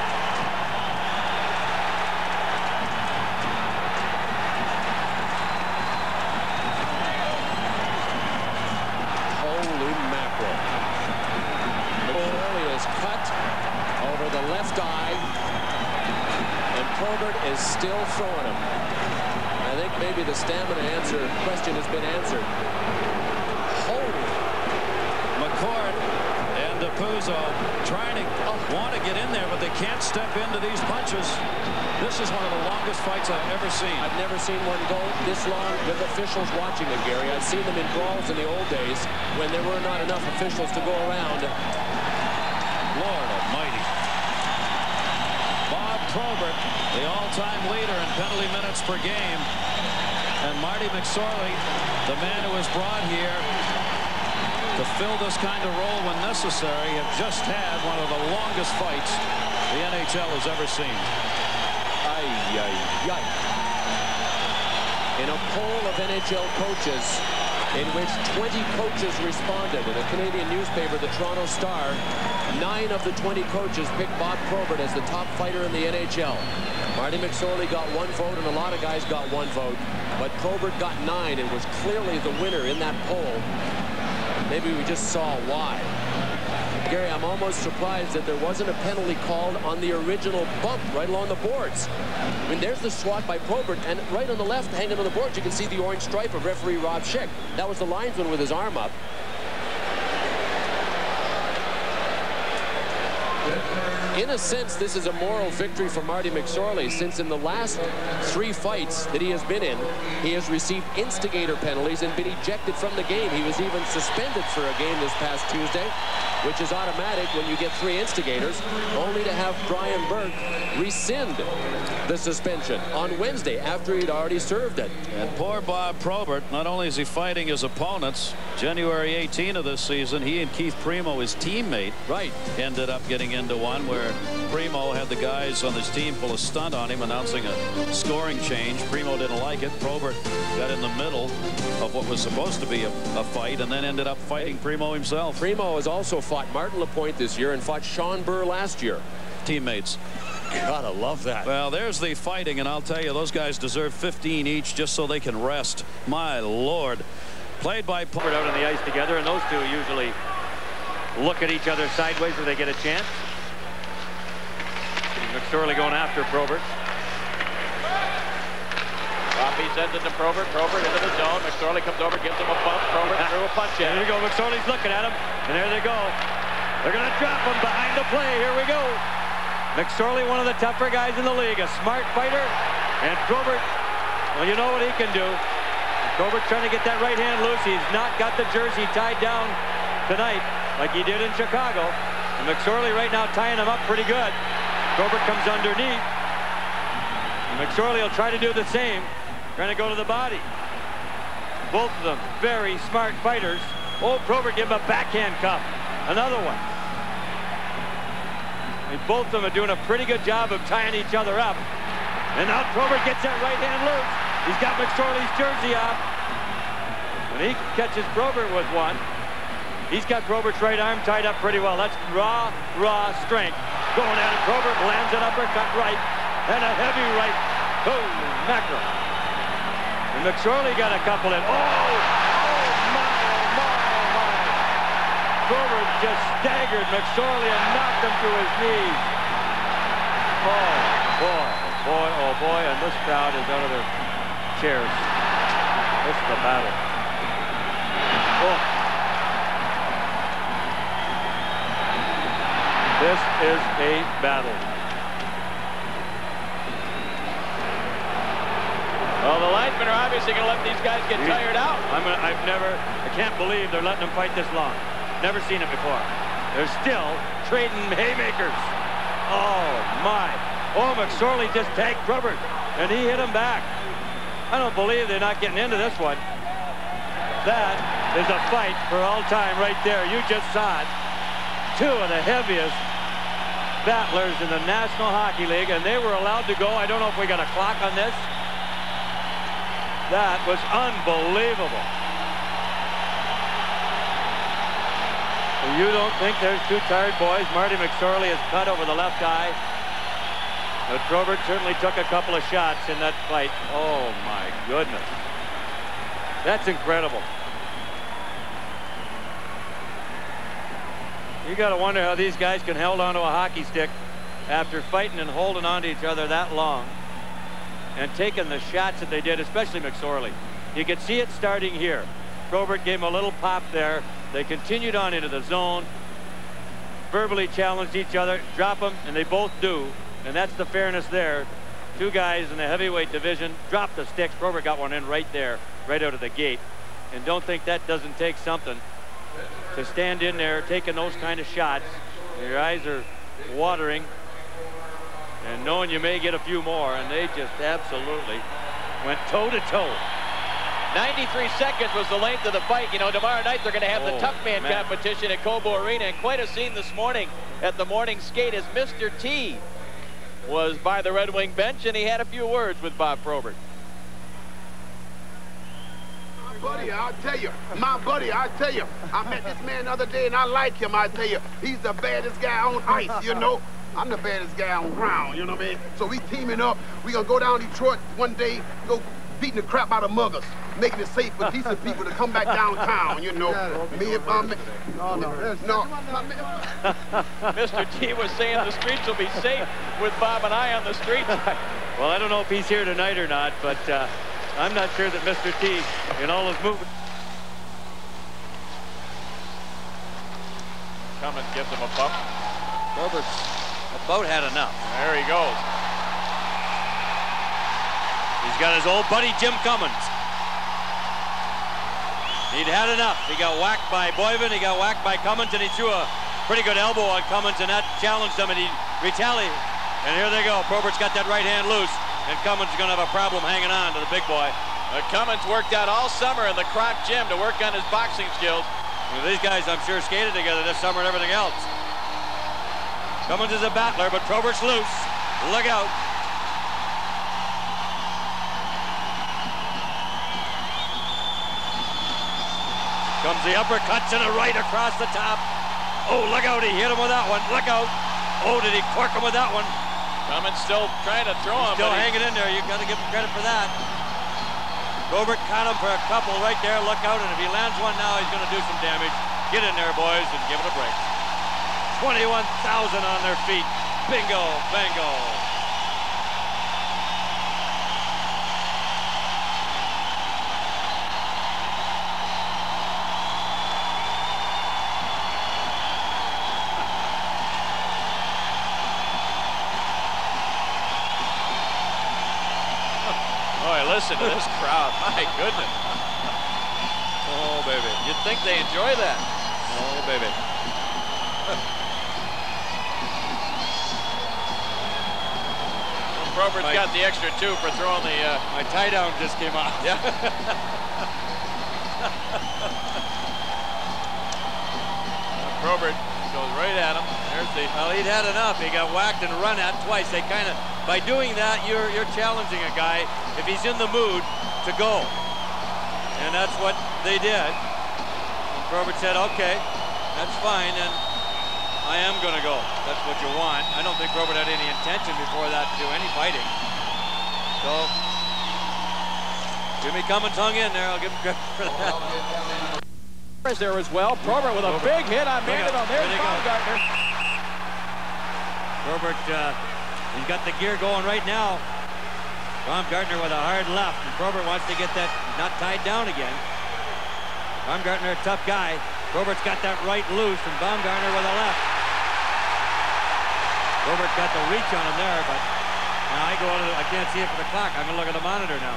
Probert is still throwing him. I think maybe the stamina answer question has been answered. Holy. McCord and DePuzzo trying to oh, want to get in there, but they can't step into these punches. This is one of the longest fights I've ever seen. I've never seen one go this long with officials watching it, Gary. I've seen them in brawls in the old days when there were not enough officials to go around. Lord almighty. Bob Probert, the all-time leader in penalty minutes per game, and Marty McSorley, the man who was brought here to fill this kind of role when necessary, have just had one of the longest fights the N H L has ever seen. Ay, ay, ay. In a poll of N H L coaches in which twenty coaches responded in a Canadian newspaper, the Toronto Star, nine of the twenty coaches picked Bob Probert as the top fighter in the N H L. Marty McSorley got one vote, and a lot of guys got one vote, but Probert got nine and was clearly the winner in that poll. Maybe we just saw why. Gary, I'm almost surprised that there wasn't a penalty called on the original bump right along the boards. I mean, there's the swat by Probert, and right on the left, hanging on the boards, you can see the orange stripe of referee Rob Schick. That was the linesman with his arm up. In a sense, this is a moral victory for Marty McSorley, since in the last three fights that he has been in, he has received instigator penalties and been ejected from the game. He was even suspended for a game this past Tuesday, which is automatic when you get three instigators, only to have Brian Burke rescind the suspension on Wednesday after he'd already served it. And poor Bob Probert, not only is he fighting his opponents, January eighteenth of this season, he and Keith Primeau, his teammate, right, ended up getting into one where Primeau had the guys on his team pull a stunt on him, announcing a scoring change. Primeau didn't like it. Probert got in the middle of what was supposed to be a, a fight, and then ended up fighting Primeau himself. Primeau has also fought Martin Lapointe this year and fought Sean Burr last year. Teammates. Gotta love that. Well, there's the fighting, and I'll tell you, those guys deserve fifteen each just so they can rest. My Lord. Played by Probert out on the ice together, and those two usually look at each other sideways where they get a chance. McSorley going after Probert. Probie sends it to Probert. Probert into the zone. McSorley comes over, gives him a bump. Probert threw a punch in. There you go. McSorley's looking at him, and there they go. They're going to drop him behind the play. Here we go. McSorley, one of the tougher guys in the league, a smart fighter, and Probert, well, you know what he can do. Probert trying to get that right hand loose. He's not got the jersey tied down tonight like he did in Chicago. And McSorley right now tying him up pretty good. Probert comes underneath. And McSorley will try to do the same, trying to go to the body. Both of them very smart fighters. Oh, Probert give him a backhand cuff. Another one. And both of them are doing a pretty good job of tying each other up. And now Probert gets that right hand loose. He's got McSorley's jersey off. When he catches Probert with one, he's got Probert's right arm tied up pretty well. That's raw, raw strength. Going at it, Probert lands an uppercut right and a heavy right. Holy mackerel. And McSorley got a couple in. Oh, oh my, my, my. Probert just staggered McSorley and knocked him to his knees. Oh, boy, boy, oh boy, and this crowd is out of their chairs. This is a battle. Oh. This is a battle. Well, the linesmen are obviously going to let these guys get tired out. I'm gonna, I've never, I can't believe they're letting them fight this long. Never seen it before. They're still trading haymakers. Oh, my. Oh, McSorley just tagged Probert, and he hit him back. I don't believe they're not getting into this one. That is a fight for all time right there. You just saw it. Two of the heaviest battlers in the National Hockey League, and they were allowed to go. I don't know if we got a clock on this. That was unbelievable. You don't think there's two tired boys? Marty McSorley is cut over the left eye. But Probert certainly took a couple of shots in that fight. Oh, my goodness. That's incredible. You got to wonder how these guys can hold onto a hockey stick after fighting and holding on to each other that long and taking the shots that they did, especially McSorley. You could see it starting here. Probert gave him a little pop there. They continued on into the zone, verbally challenged each other, drop them, and they both do. And that's the fairness there. Two guys in the heavyweight division dropped the sticks. Probert got one in right there, right out of the gate. And don't think that doesn't take something to stand in there taking those kind of shots. Your eyes are watering and knowing you may get a few more, and they just absolutely went toe to toe. ninety-three seconds was the length of the fight. You know, tomorrow night they're going to have oh, the Tough Man, man competition at Cobo Arena, and quite a scene this morning at the morning skate as Mister T was by the Red Wing bench, and he had a few words with Bob Probert. My buddy, I'll tell you, my buddy, I'll tell you, I met this man the other day, and I like him, I tell you. He's the baddest guy on ice, you know. I'm the baddest guy on ground, you know what I mean? So we teaming up. We gonna go down Detroit one day, go beating the crap out of muggers, making it safe for decent people to come back downtown, you know. Me if I'm... No, no, no. Mister T was saying the streets will be safe with Bob and I on the streets. Well, I don't know if he's here tonight or not, but uh, I'm not sure that Mister T, in all his movement... Cummins gives him a bump. Roberts about had enough. There he goes. He's got his old buddy Jim Cummins. He'd had enough. He got whacked by Boyven, he got whacked by Cummins, and he threw a pretty good elbow on Cummins, and that challenged him, and he retaliated. And here they go. Probert's got that right hand loose, and Cummins is going to have a problem hanging on to the big boy. Uh, Cummins worked out all summer in the Croc gym to work on his boxing skills. Well, these guys, I'm sure, skated together this summer and everything else. Cummins is a battler, but Probert's loose. Look out. Comes the uppercuts and a right across the top. Oh, look out, he hit him with that one. Look out. Oh, did he cork him with that one? Cummins still trying to throw him. Still hanging in there. You've got to give him credit for that. Probert caught him for a couple right there. Look out, and if he lands one now, he's going to do some damage. Get in there, boys, and give it a break. twenty-one thousand on their feet. Bingo, bango. listen to this crowd. My goodness. Oh, baby. You'd think they enjoy that. Oh, baby. Probert's got the extra two for throwing the... Uh, my tie down just came off. Yeah. Probert goes right at him. There's the... Well, he'd had enough. He got whacked and run at twice. They kind of... By doing that, you're, you're challenging a guy if he's in the mood to go. And that's what they did. And Probert said, okay, that's fine, and I am going to go. That's what you want. I don't think Probert had any intention before that to do any fighting. So, Jimmy Cummins hung in there. I'll give him credit for that. Is there as well. Probert with a big hit on Mandeville. There's Baumgartner. Probert, uh, he's got the gear going right now. Baumgartner with a hard left, and Probert wants to get that not tied down again. Baumgartner, a tough guy. Probert's got that right loose, and Baumgartner with a left. Probert's got the reach on him there, but now I go to the, I can't see it for the clock. I'm gonna look at the monitor now.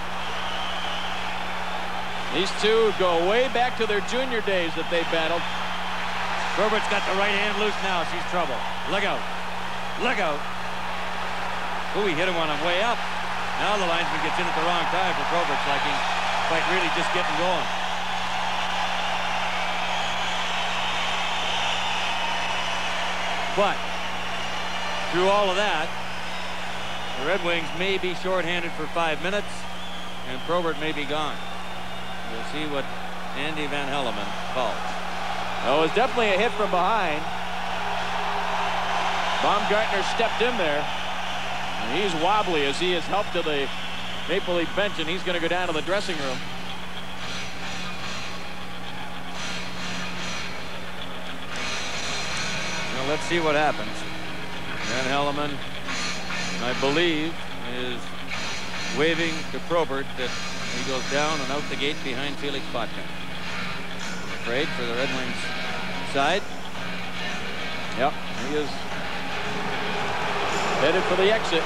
These two go way back to their junior days that they battled. Probert's got the right hand loose now. She's trouble. Look out. Look out. Ooh, he hit him on him way up. Now the linesman gets in at the wrong time for Probert's liking. Fight really just getting going. But through all of that, the Red Wings may be shorthanded for five minutes, and Probert may be gone. We'll see what Andy Van Helleman calls. Oh, it was definitely a hit from behind. Baumgartner stepped in there. And he's wobbly as he is helped to the Maple Leaf bench, and he's going to go down to the dressing room. Well, let's see what happens. Van Helleman, I believe, is waving to Probert that he goes down and out the gate behind Felix Potvin. Afraid for the Red Wings side. Yep, he is headed for the exit.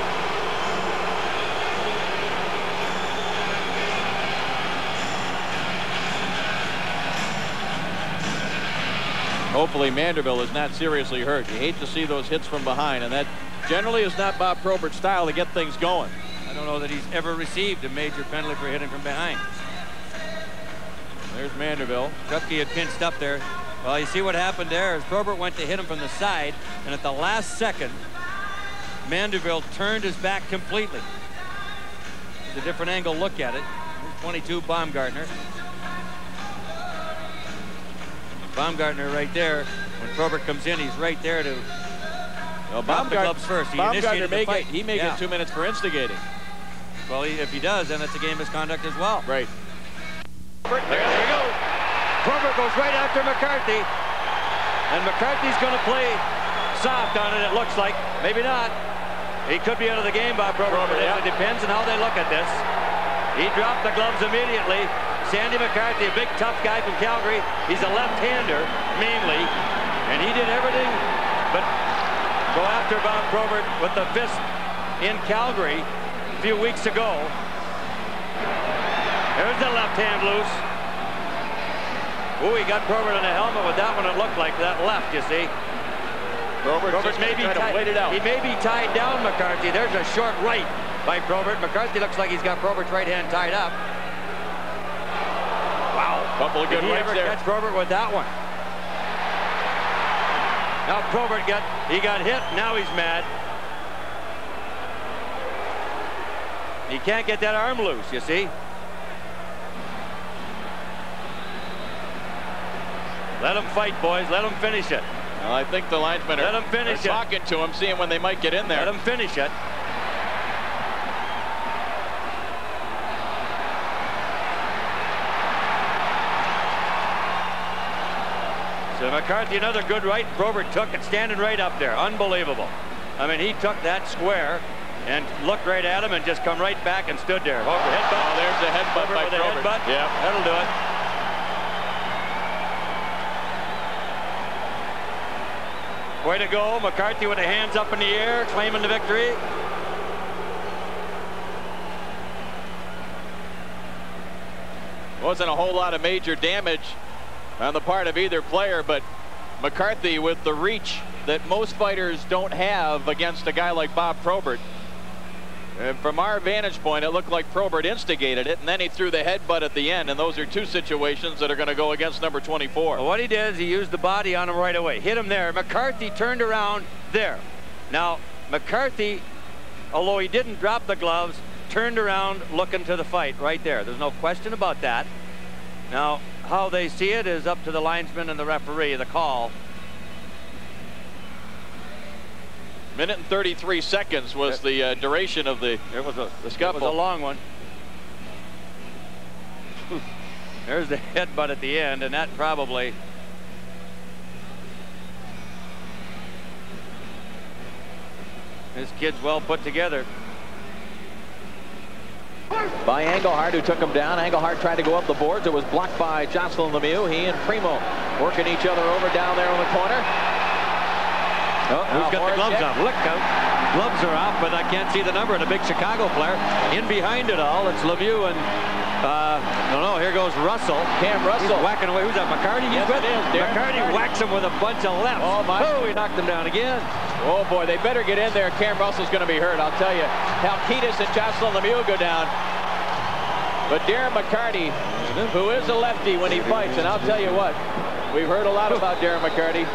Hopefully Mandeville is not seriously hurt. You hate to see those hits from behind, and that generally is not Bob Probert's style to get things going. I don't know that he's ever received a major penalty for hitting from behind. There's Mandeville. Krupke had pinched up there. Well, you see what happened there is Probert went to hit him from the side, and at the last second, Mandeville turned his back completely. It's a different angle look at it. twenty-two Baumgartner. Baumgartner right there. When Probert comes in, he's right there to well, drop the gloves first. He Baumgartner may get, he may yeah. get two minutes for instigating. Well, he, if he does, then it's a game misconduct as well. Right. There we go. Probert goes right after McCarty. And McCarthy's going to play soft on it, it looks like. Maybe not. He could be out of the game, Bob Probert. Probert yeah. It depends on how they look at this. He dropped the gloves immediately. Sandy McCarthy, a big tough guy from Calgary. He's a left-hander, mainly. And he did everything but go after Bob Probert with the fist in Calgary a few weeks ago. There's the left hand loose. Oh, he got Probert on the helmet with that one, it looked like, that left, you see. Probert, Probert may be tied, wait it out. He may be tied down, McCarthy. There's a short right by Probert. McCarthy looks like he's got Probert's right hand tied up. Wow. Couple of good Did he rights ever there. catch Probert with that one? Now Probert got, he got hit, now he's mad. He can't get that arm loose, you see. Let him fight, boys. Let him finish it. Well, I think the linesmen are, Let him finish are it. talking to him, seeing when they might get in there. Let him finish it. So McCarthy, another good right. Probert took it, standing right up there. Unbelievable. I mean, he took that square and looked right at him and just come right back and stood there. Oh, headbutt. Oh, there's the headbutt by with Probert. Headbutt. Yeah, that'll do it. Way to go, McCarthy with the hands up in the air, claiming the victory. Wasn't a whole lot of major damage on the part of either player, but McCarthy with the reach that most fighters don't have against a guy like Bob Probert. And from our vantage point, it looked like Probert instigated it, and then he threw the headbutt at the end, and those are two situations that are going to go against number twenty-four. Well, what he did is he used the body on him right away. Hit him there. McCarthy turned around there. Now, McCarthy, although he didn't drop the gloves, turned around looking to the fight right there. There's no question about that. Now, how they see it is up to the linesman and the referee, the call. Minute and thirty-three seconds was the uh, duration of the, it was a, the scuffle. It was a long one. There's the headbutt at the end, and that probably... This kid's well put together. By Engelhardt, who took him down. Engelhardt tried to go up the boards. It was blocked by Jocelyn Lemieux. He and Primeau working each other over down there in the corner. Oh, who's got the gloves on? Look out. Gloves are off, but I can't see the number. And a big Chicago player in behind it all. It's Lemieux and uh, no, no. Here goes Russell. Cam Russell He's whacking away. Who's that? McCarty. Yes, it is. McCarty, McCarty whacks him with a bunch of lefts. Oh my! Oh, he knocked him down again. Oh boy, they better get in there. Cam Russell's going to be hurt. I'll tell you. Halkitis and Jocelyn Lemieux go down. But Darren McCarty, who is a lefty when he fights, and I'll tell you what, we've heard a lot about Darren McCarty.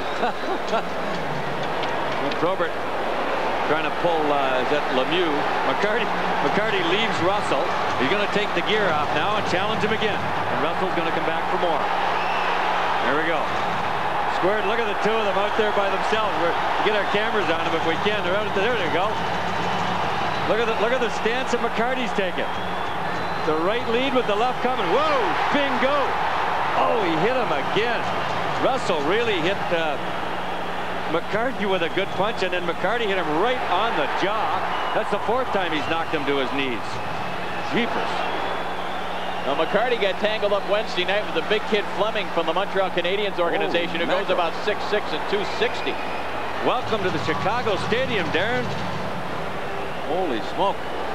Probert trying to pull, uh, is that Lemieux? McCarty, McCarty leaves Russell. He's going to take the gear off now and challenge him again. And Russell's going to come back for more. There we go. Squared, look at the two of them out there by themselves. We're, we get our cameras on them if we can. They're out at the, there they go. Look at the, look at the stance that McCarty's taking. The right lead with the left coming. Whoa, bingo. Oh, he hit him again. Russell really hit uh, McCarty with a good punch, and then McCarty hit him right on the jaw. That's the fourth time he's knocked him to his knees. Jeepers. Now, McCarty got tangled up Wednesday night with the big kid Fleming from the Montreal Canadiens organization, oh, who goes about six six and two sixty. Welcome to the Chicago Stadium, Darren. Holy smoke.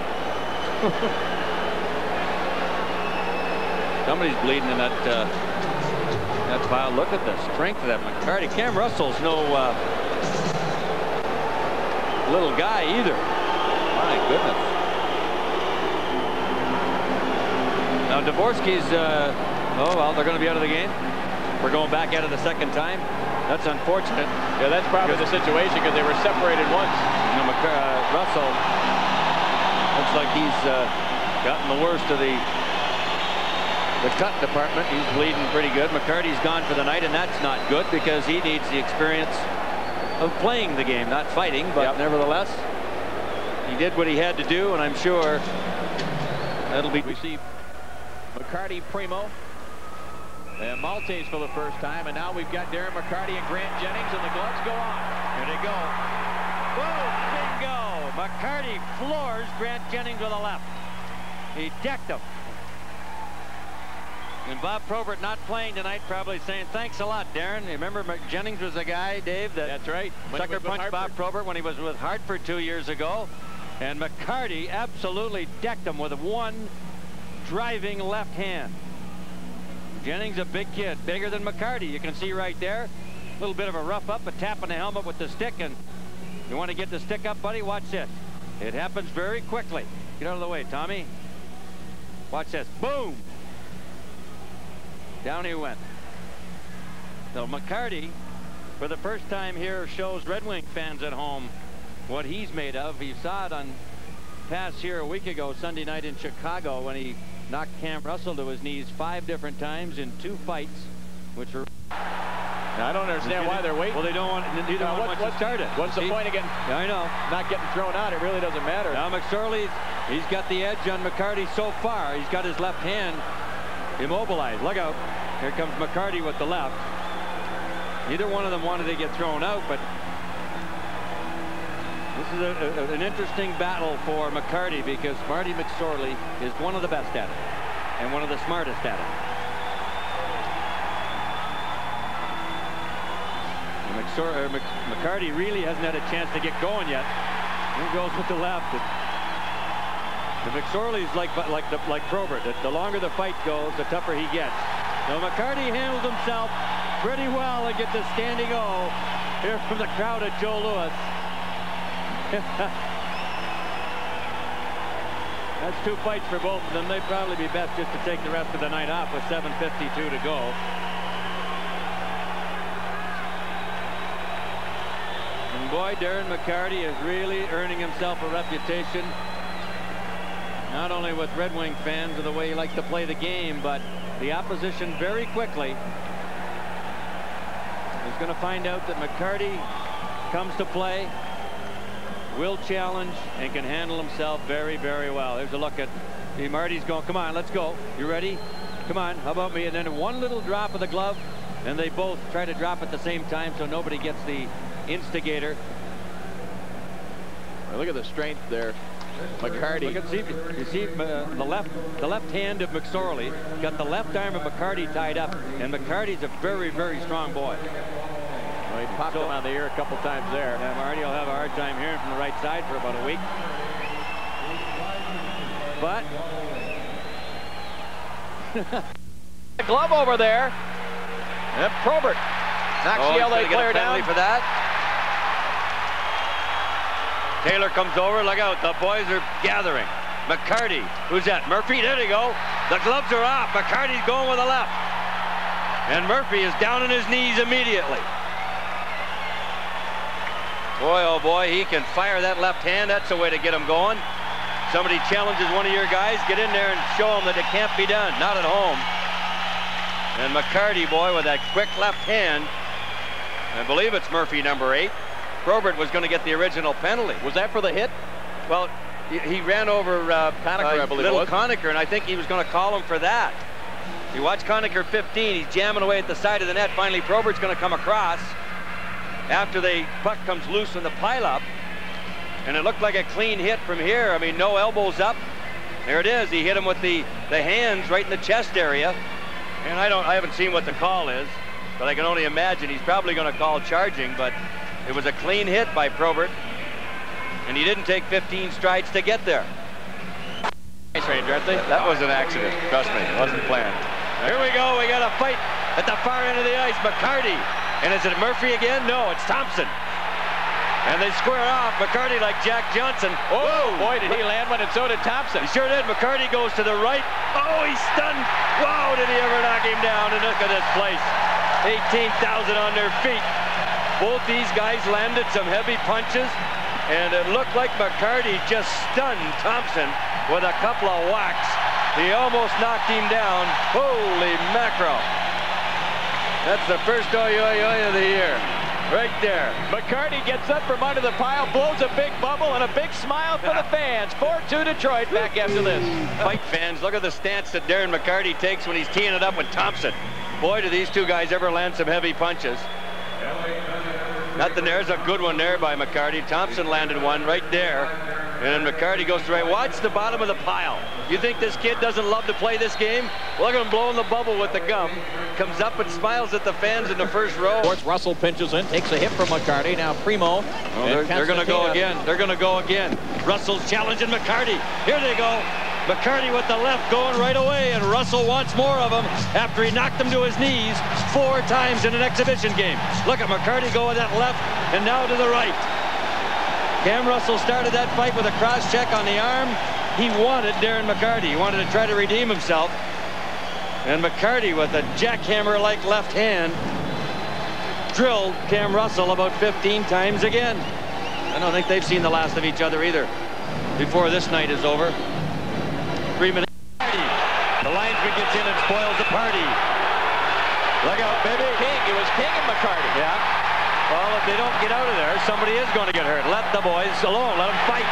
Somebody's bleeding in that uh, that pile. Look at the strength of that McCarty. Cam Russell's no uh, little guy either. My goodness. Now Dvorsky's, uh, oh well, they're going to be out of the game. We're going back at it a second time. That's unfortunate. Yeah, that's probably the situation because they were separated once. You know, McC uh, Russell looks like he's uh, gotten the worst of the The cut department. He's bleeding pretty good. McCarty's gone for the night, and that's not good because he needs the experience of playing the game, not fighting. But yep. Nevertheless, he did what he had to do, and I'm sure that'll be. We see McCarty, Primeau, and Maltese for the first time, and now we've got Darren McCarty and Grant Jennings, and the gloves go on. Here they go. Whoa, bingo! McCarty floors Grant Jennings with a left. He decked him. And Bob Probert not playing tonight, probably saying, thanks a lot, Darren. You remember Jennings was a guy, Dave, that That's right. sucker punched Bob Probert when he was with Hartford two years ago. And McCarty absolutely decked him with one driving left hand. Jennings, a big kid, bigger than McCarty. You can see right there. A little bit of a rough up, a tap on the helmet with the stick. And you want to get the stick up, buddy? Watch this. It happens very quickly. Get out of the way, Tommy. Watch this. Boom! Down he went. So McCarty, for the first time here, shows Red Wing fans at home what he's made of. You saw it on pass here a week ago, Sunday night in Chicago, when he knocked Cam Russell to his knees five different times in two fights, which are. Now, I don't understand why they're waiting. Well, they don't want. Neither now, one what, wants to start it. What's the See? point of getting? Yeah, I know. Not getting thrown out. It really doesn't matter. Now McSorley, he's got the edge on McCarty so far. He's got his left hand immobilized. Look out. Here comes McCarty with the left. Neither one of them wanted to get thrown out, but this is a, a, an interesting battle for McCarty because Marty McSorley is one of the best at it and one of the smartest at it. McSor Mc McCarty really hasn't had a chance to get going yet. Here goes with the left. The McSorley's like like the, like Probert. The, the longer the fight goes, the tougher he gets. Now McCarty handles himself pretty well and gets a standing O here from the crowd at Joe Louis. That's two fights for both of them. They'd probably be best just to take the rest of the night off with seven fifty-two to go. And boy, Darren McCarty is really earning himself a reputation, not only with Red Wing fans of the way he likes to play the game, but the opposition very quickly is going to find out that McCarty comes to play, will challenge, and can handle himself very, very well. There's a look at see, Marty's going, come on, let's go. You ready? Come on, how about me? And then one little drop of the glove, and they both try to drop at the same time so nobody gets the instigator. Well, look at the strength there. McCarty. Look at, see, you see uh, the left the left hand of McSorley got the left arm of McCarty tied up, and McCarty's a very, very strong boy. Well, he popped so, him on the ear a couple times there. Yeah, Marty will have a hard time hearing from the right side for about a week. But the glove over there. And Probert knocks oh, the L A player down for that. Taylor comes over. Look out, the boys are gathering. McCarty, who's that? Murphy, there they go. The gloves are off. McCarty's going with the left. And Murphy is down on his knees immediately. Boy, oh boy, he can fire that left hand. That's the way to get him going. Somebody challenges one of your guys, get in there and show them that it can't be done. Not at home. And McCarty, boy, with that quick left hand. I believe it's Murphy, number eight. Probert was going to get the original penalty. Was that for the hit? Well, he, he ran over uh, Conacher, uh, I believe little it was. Conacher, and I think he was going to call him for that. You watch Conacher fifteen. He's jamming away at the side of the net. Finally, Probert's going to come across after the puck comes loose in the pileup. And it looked like a clean hit from here. I mean, no elbows up. There it is. He hit him with the, the hands right in the chest area. And I don't, I haven't seen what the call is, but I can only imagine he's probably going to call charging, but it was a clean hit by Probert, and he didn't take fifteen strides to get there. Nice range, aren't they? That was an accident. Trust me, it wasn't planned. Here we go. We got a fight at the far end of the ice. McCarty. And is it Murphy again? No, it's Thompson. And they square off. McCarty like Jack Johnson. Oh, boy, did he land one, and so did Thompson. He sure did. McCarty goes to the right. Oh, he's stunned. Wow, did he ever knock him down? And look at this place. eighteen thousand on their feet. Both these guys landed some heavy punches, and it looked like McCarty just stunned Thompson with a couple of whacks. He almost knocked him down. Holy mackerel. That's the first oi oi oi of the year. Right there. McCarty gets up from under the pile, blows a big bubble, and a big smile for the fans. four two Detroit back after this. Fight fans, look at the stance that Darren McCarty takes when he's teeing it up with Thompson. Boy, do these two guys ever land some heavy punches. Nothing, there's a good one there by McCarty. Thompson landed one right there. And then McCarty goes to right. Watch the bottom of the pile. You think this kid doesn't love to play this game? Look at him blowing the bubble with the gum. Comes up and smiles at the fans in the first row. Russell pinches in, takes a hit from McCarty. Now Primeau. Oh, they're they're going to go again. They're going to go again. Russell's challenging McCarty. Here they go. McCarty with the left going right away, and Russell wants more of him after he knocked him to his knees four times in an exhibition game. Look at McCarty go with that left, and now to the right. Cam Russell started that fight with a cross check on the arm. He wanted Darren McCarty. He wanted to try to redeem himself. And McCarty with a jackhammer-like left hand drilled Cam Russell about fifteen times again. I don't think they've seen the last of each other either before this night is over. Three minutes. The linesman gets in and spoils the party. Look out, baby. King. It was King and McCarty. Yeah. Well, if they don't get out of there, somebody is going to get hurt. Let the boys alone. Let them fight.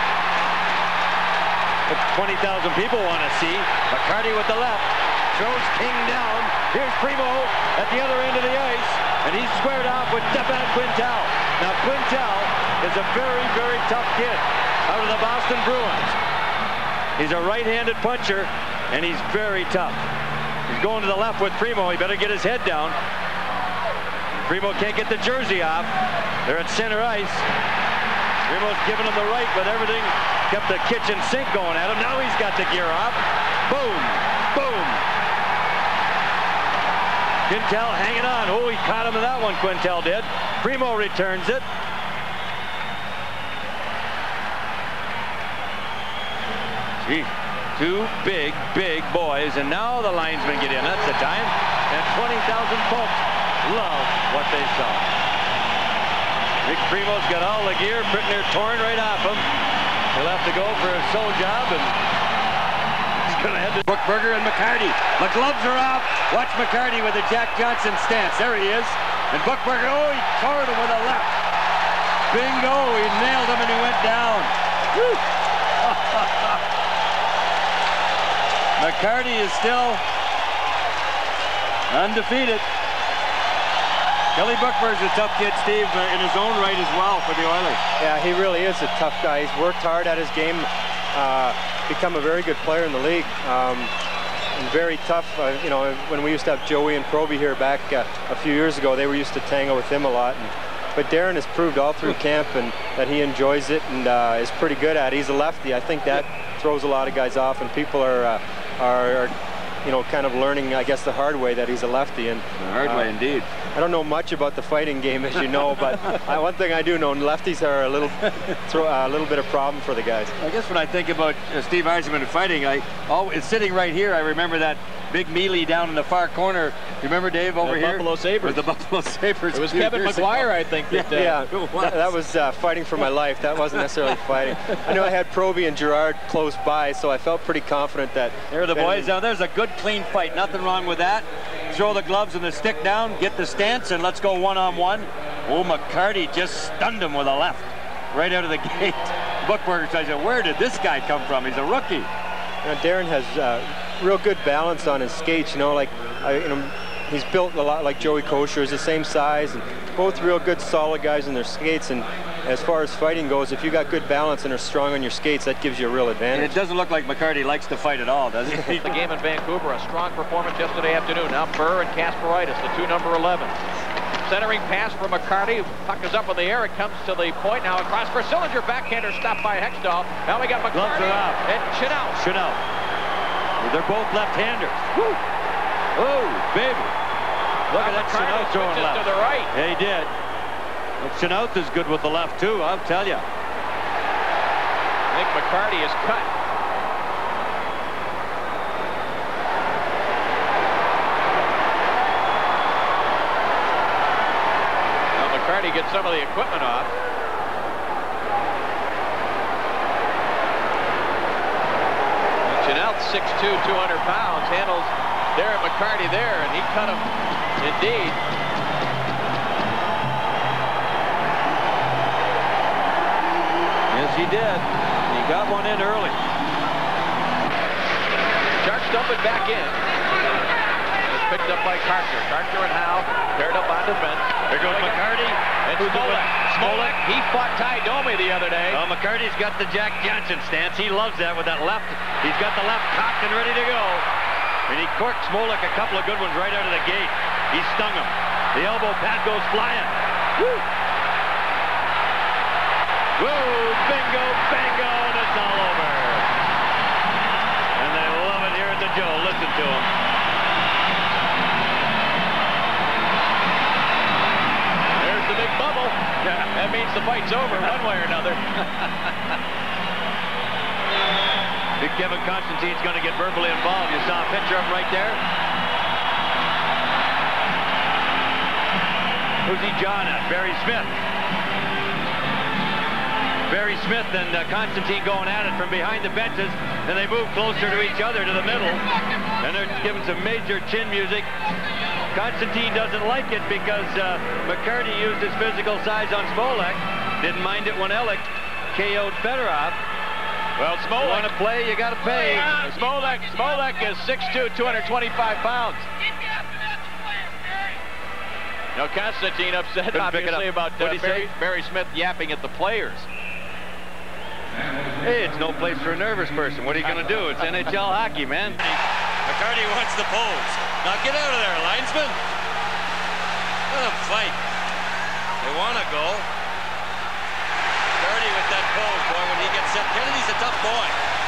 What twenty thousand people want to see. McCarty with the left. Throws King down. Here's Primeau at the other end of the ice. And he's squared off with Stefan Quintal. Now, Quintal is a very, very tough kid out of the Boston Bruins. He's a right-handed puncher, and he's very tough. He's going to the left with Primeau. He better get his head down. Primeau can't get the jersey off. They're at center ice. Primeau's giving him the right, but everything kept the kitchen sink going at him. Now he's got the gear off. Boom, boom. Quintal hanging on. Oh, he caught him in that one, Quintal did. Primeau returns it. Gee, two big, big boys, and now the linesmen get in. That's the time. And twenty thousand folks love what they saw. Rick Primeau's got all the gear pretty near torn right off him. He'll have to go for a sew job, and he's going to head to Bookberger and McCarty. The gloves are off. Watch McCarty with the Jack Johnson stance. There he is. And Bookberger, oh, he tore him with a left. Bingo, he nailed him and he went down. Woo. McCarty is still undefeated. Kelly Bookberger's a tough kid, Steve, in his own right as well for the Oilers. Yeah, he really is a tough guy. He's worked hard at his game, uh, become a very good player in the league. Um, and very tough. Uh, you know, when we used to have Joey and Probie here back uh, a few years ago, they were used to tangle with him a lot. And, but Darren has proved all through camp and that he enjoys it and uh, is pretty good at it. He's a lefty. I think that throws a lot of guys off, and people are, uh, are, are you know, kind of learning, I guess, the hard way that he's a lefty. And the hard uh, way, indeed. I don't know much about the fighting game, as you know, but I, one thing I do know, lefties are a little, throw, uh, a little bit of problem for the guys. I guess when I think about uh, Steve Yzerman fighting, I always sitting right here. I remember that big melee down in the far corner. You remember, Dave, over the here? Buffalo Sabres. The Buffalo Sabres. It was Kevin McGuire, I think. That, yeah, uh, yeah. That, that was uh, fighting for my life. That wasn't necessarily fighting. I know I had Probie and Gerard close by, so I felt pretty confident that. There are the boys. Now there's a good, clean fight. Nothing wrong with that. Throw the gloves and the stick down, get the stance, and let's go one-on-one. Oh, McCarty just stunned him with a left right out of the gate. Bookberger says, where did this guy come from? He's a rookie. Now, Darren has uh, real good balance on his skates, you know, like, I, you know, he's built a lot like Joey Kocur, is the same size, and both real good, solid guys in their skates. And as far as fighting goes, if you got good balance and are strong on your skates, that gives you a real advantage. And it doesn't look like McCarty likes to fight at all, does he? The game in Vancouver, a strong performance yesterday afternoon. Now Burr and Kasparaitis, the two number elevens. Centering pass for McCarty. Puck is up in the air. It comes to the point. Now across for Sillinger. Backhander stopped by Hextall. Now we got McCarty Gloves are off. and Chenal. Chenal. They're both left-handers. Woo! Oh, baby. Look now at that Chenal throwing left. To the right. Yeah, he did. Chenal is good with the left, too, I'll tell you. I think McCarty is cut. Now McCarty gets some of the equipment off. Chenal, six two, two hundred pounds, handles Darren McCarty there, and he cut him indeed. Yes, he did. He got one in early. Sharks dump it back in. It's picked up by Carter. Carter and Howe paired up on defense. There goes McCarty. And Smolek. Smolek, he fought Ty Domi the other day. Well, McCarty's got the Jack Johnson stance. He loves that with that left. He's got the left cocked and ready to go. And he corked Smolek a couple of good ones right out of the gate. He stung him. The elbow pad goes flying. Woo! Whoa, bingo, bango, and it's all over. And they love it here at the Joe. Listen to him. There's the big bubble. That means the fight's over one way or another. Big Kevin Constantine's going to get verbally involved. You saw a picture of him right there. Who's he John at? Barry Smith. Barry Smith and uh, Constantine going at it from behind the benches, and they move closer to each other to the middle, and they're giving some major chin music. Constantine doesn't like it because uh, McCarty used his physical size on Smolek. Didn't mind it when Ellick K O'd Fedorov. Well, Smolek. You want to play, you got to pay. Smolek, Smolek is six two, two hundred twenty-five pounds. Now, Constantine upset, obviously, about uh, Barry, Barry Smith yapping at the players. Hey, it's no place for a nervous person. What are you going to do? It's N H L hockey, man. McCarty wants the pose. Now get out of there, linesman. Let them fight. They want to go. McCarty with that pose, boy, when he gets set. Kennedy's a tough boy.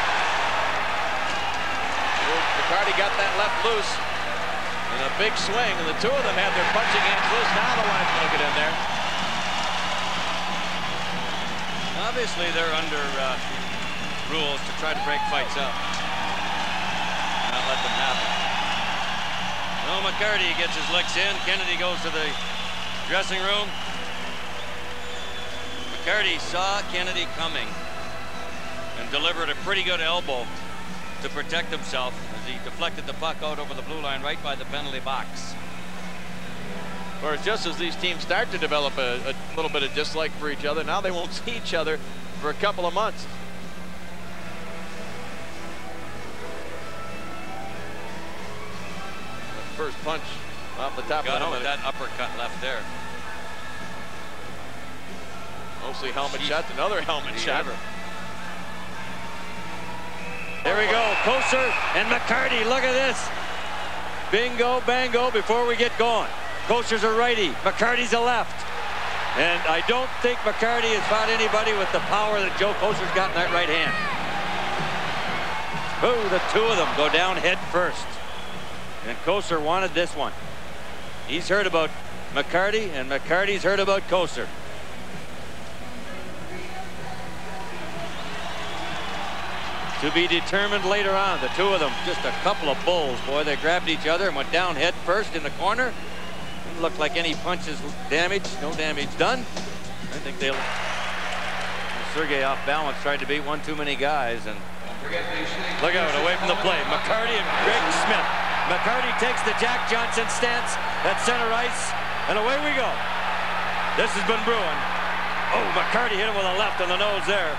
McCarty got that left loose in a big swing, and the two of them had their punching hands loose. Now the linesman will get in there. Obviously, they're under uh, rules to try to break fights up. Not let them happen. Well, McCarty gets his licks in. Kennedy goes to the dressing room. McCarty saw Kennedy coming and delivered a pretty good elbow to protect himself as he deflected the puck out over the blue line right by the penalty box. Of course, just as these teams start to develop a, a little bit of dislike for each other, now they won't see each other for a couple of months. That first punch off the top Got of the him with helmet. that uppercut left there. Mostly helmet Jeez. shots, another helmet shot. Ever. There we go, Kocur and McCarty. Look at this. Bingo, bango before we get going. Kocur's a righty, McCarty's a left. And I don't think McCarty has fought anybody with the power that Joe Kocur's got in that right hand. Ooh, the two of them go down head first. And Kocur wanted this one. He's heard about McCarty, and McCarty's heard about Kocur. To be determined later on. The two of them, just a couple of bulls, boy. They grabbed each other and went down head first in the corner. Didn't look like any punches damaged. No damage done. I think they'll... Sergey off balance, tried to beat one too many guys. And look out, away from the play. McCarty and Greg Smith. McCarty takes the Jack Johnson stance at center ice, and away we go. This has been brewing. Oh, McCarty hit him with a left on the nose there.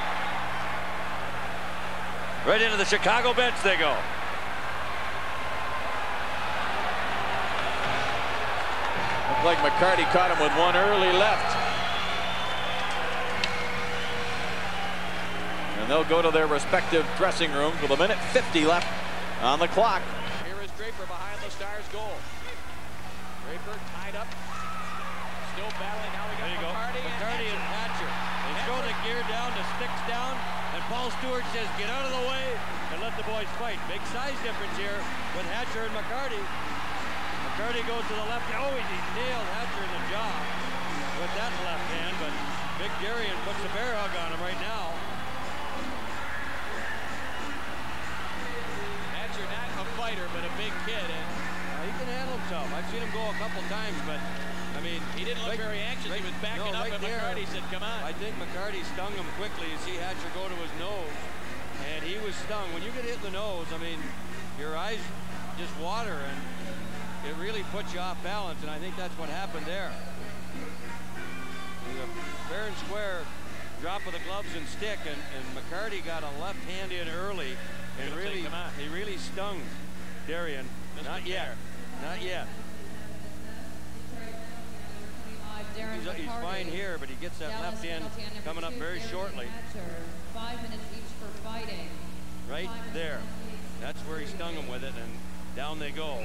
Right into the Chicago bench they go. Looked like McCarty caught him with one early left. And they'll go to their respective dressing rooms with a minute fifty left on the clock. Here is Draper behind the Stars' goal. Draper tied up. Still battling. Now we got There you go. McCarty, McCarty and Hatcher. They throw the gear down, the sticks down, and Paul Stewart says, get out of the way and let the boys fight. Big size difference here with Hatcher and McCarty. McCarty goes to the left. Oh, he nailed Hatcher in the jaw with that left hand, but Big Darian puts the bear hug on him right now. Hatcher not a fighter, but a big kid. And uh, he can handle himself. I've seen him go a couple times, but I mean, he didn't look right, very anxious. Right, he was backing no, up, right and there, McCarty said, come on. I think McCarty stung him quickly. You see Hatcher go to his nose, and he was stung. When you get hit in the nose, I mean, your eyes just water, and it really puts you off balance, and I think that's what happened there. It was a fair and square drop of the gloves and stick, and, and McCarty got a left hand in early, and really, say, come on. he really stung Darian. Mister Not yet. Not yet. He's, he's fine here, but he gets that left hand coming up very shortly. Five minutes each for fighting. Right there. That's where he stung him with it, and down they go.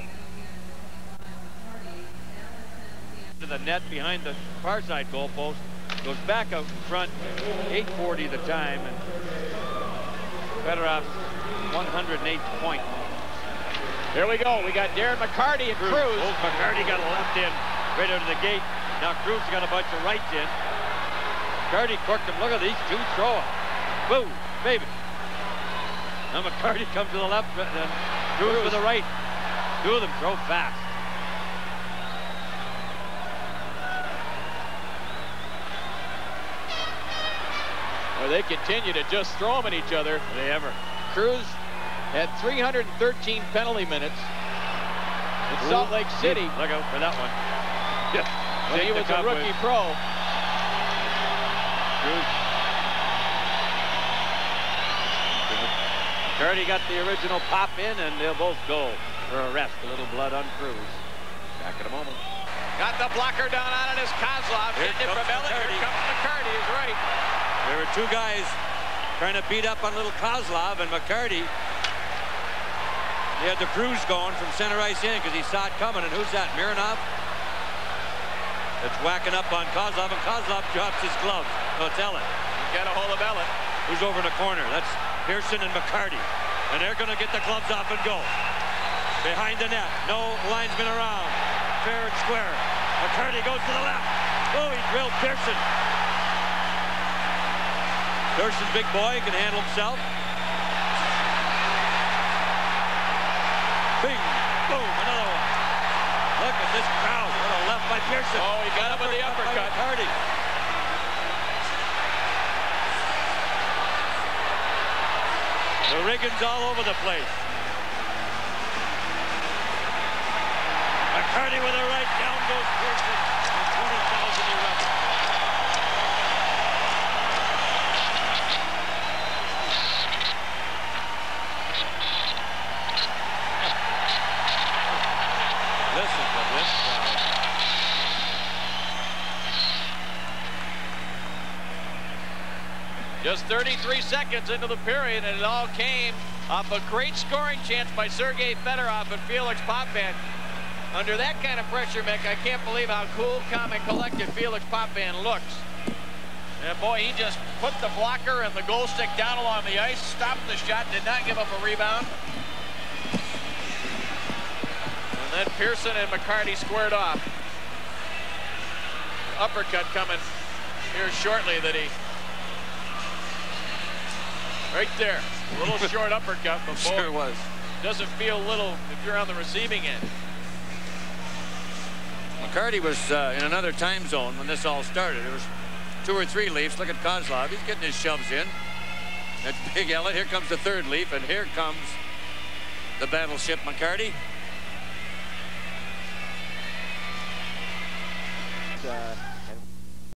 To the net behind the far side goalpost. Goes back out in front. eight forty the time, and Fedorov's one hundred eighth point. Here we go. We got Darren McCarty and Cruz. Cruz. Oh, McCarty got a left in right out of the gate. Now Cruz got a bunch of rights in. McCarty corked him. Look at these two throwing. Woo, baby. Now McCarty comes to the left, and then Cruz, Cruz to the right. Two of them throw fast. Well, they continue to just throw them at each other. Are they ever? Cruz had three hundred thirteen penalty minutes in Ooh. Salt Lake City. Look out for that one. Yeah. When he was a rookie with. pro. Cruz. McCarty got the original pop in, and they'll both go for a rest. A little blood on Cruz. Back in a moment. Got the blocker down on it as Kozlov. Here comes from McCarty. Here comes McCarty, is right. There were two guys trying to beat up on little Kozlov, and McCarty. He had the Cruz going from center ice in because he saw it coming. And who's that? Mironov? That's whacking up on Kozlov, and Kozlov drops his glove. So tell it. Got a hold of Ellett. Who's over in the corner? That's Pearson and McCarty. And they're going to get the gloves off and go. Behind the net. No linesman around. Fair and square. McCarty goes to the left. Oh, he drilled Pearson. Pearson's big boy, can handle himself. Bing, boom, another one. Look at this crowd. What a left by Pearson. Oh, he got him with the uppercut. McCarty. The rigging's all over the place. McCarty with a right, down goes Pearson. And twenty thousand erupts. Listen to this crowd. Just thirty-three seconds into the period, and it all came off a great scoring chance by Sergei Fedorov and Felix Potvin. Under that kind of pressure, Mick, I can't believe how cool, calm, and collected Felix Potvin looks. And boy, he just put the blocker and the goal stick down along the ice, stopped the shot, did not give up a rebound. And then Pearson and McCarty squared off. Uppercut coming here shortly that he... Right there. A little short uppercut, but boy, sure was. Doesn't feel little if you're on the receiving end. McCarty was uh, in another time zone when this all started. There was two or three Leafs. Look at Kozlov. He's getting his shoves in. That's Big Ellett. Here comes the third Leaf, and here comes the battleship McCarty. Uh,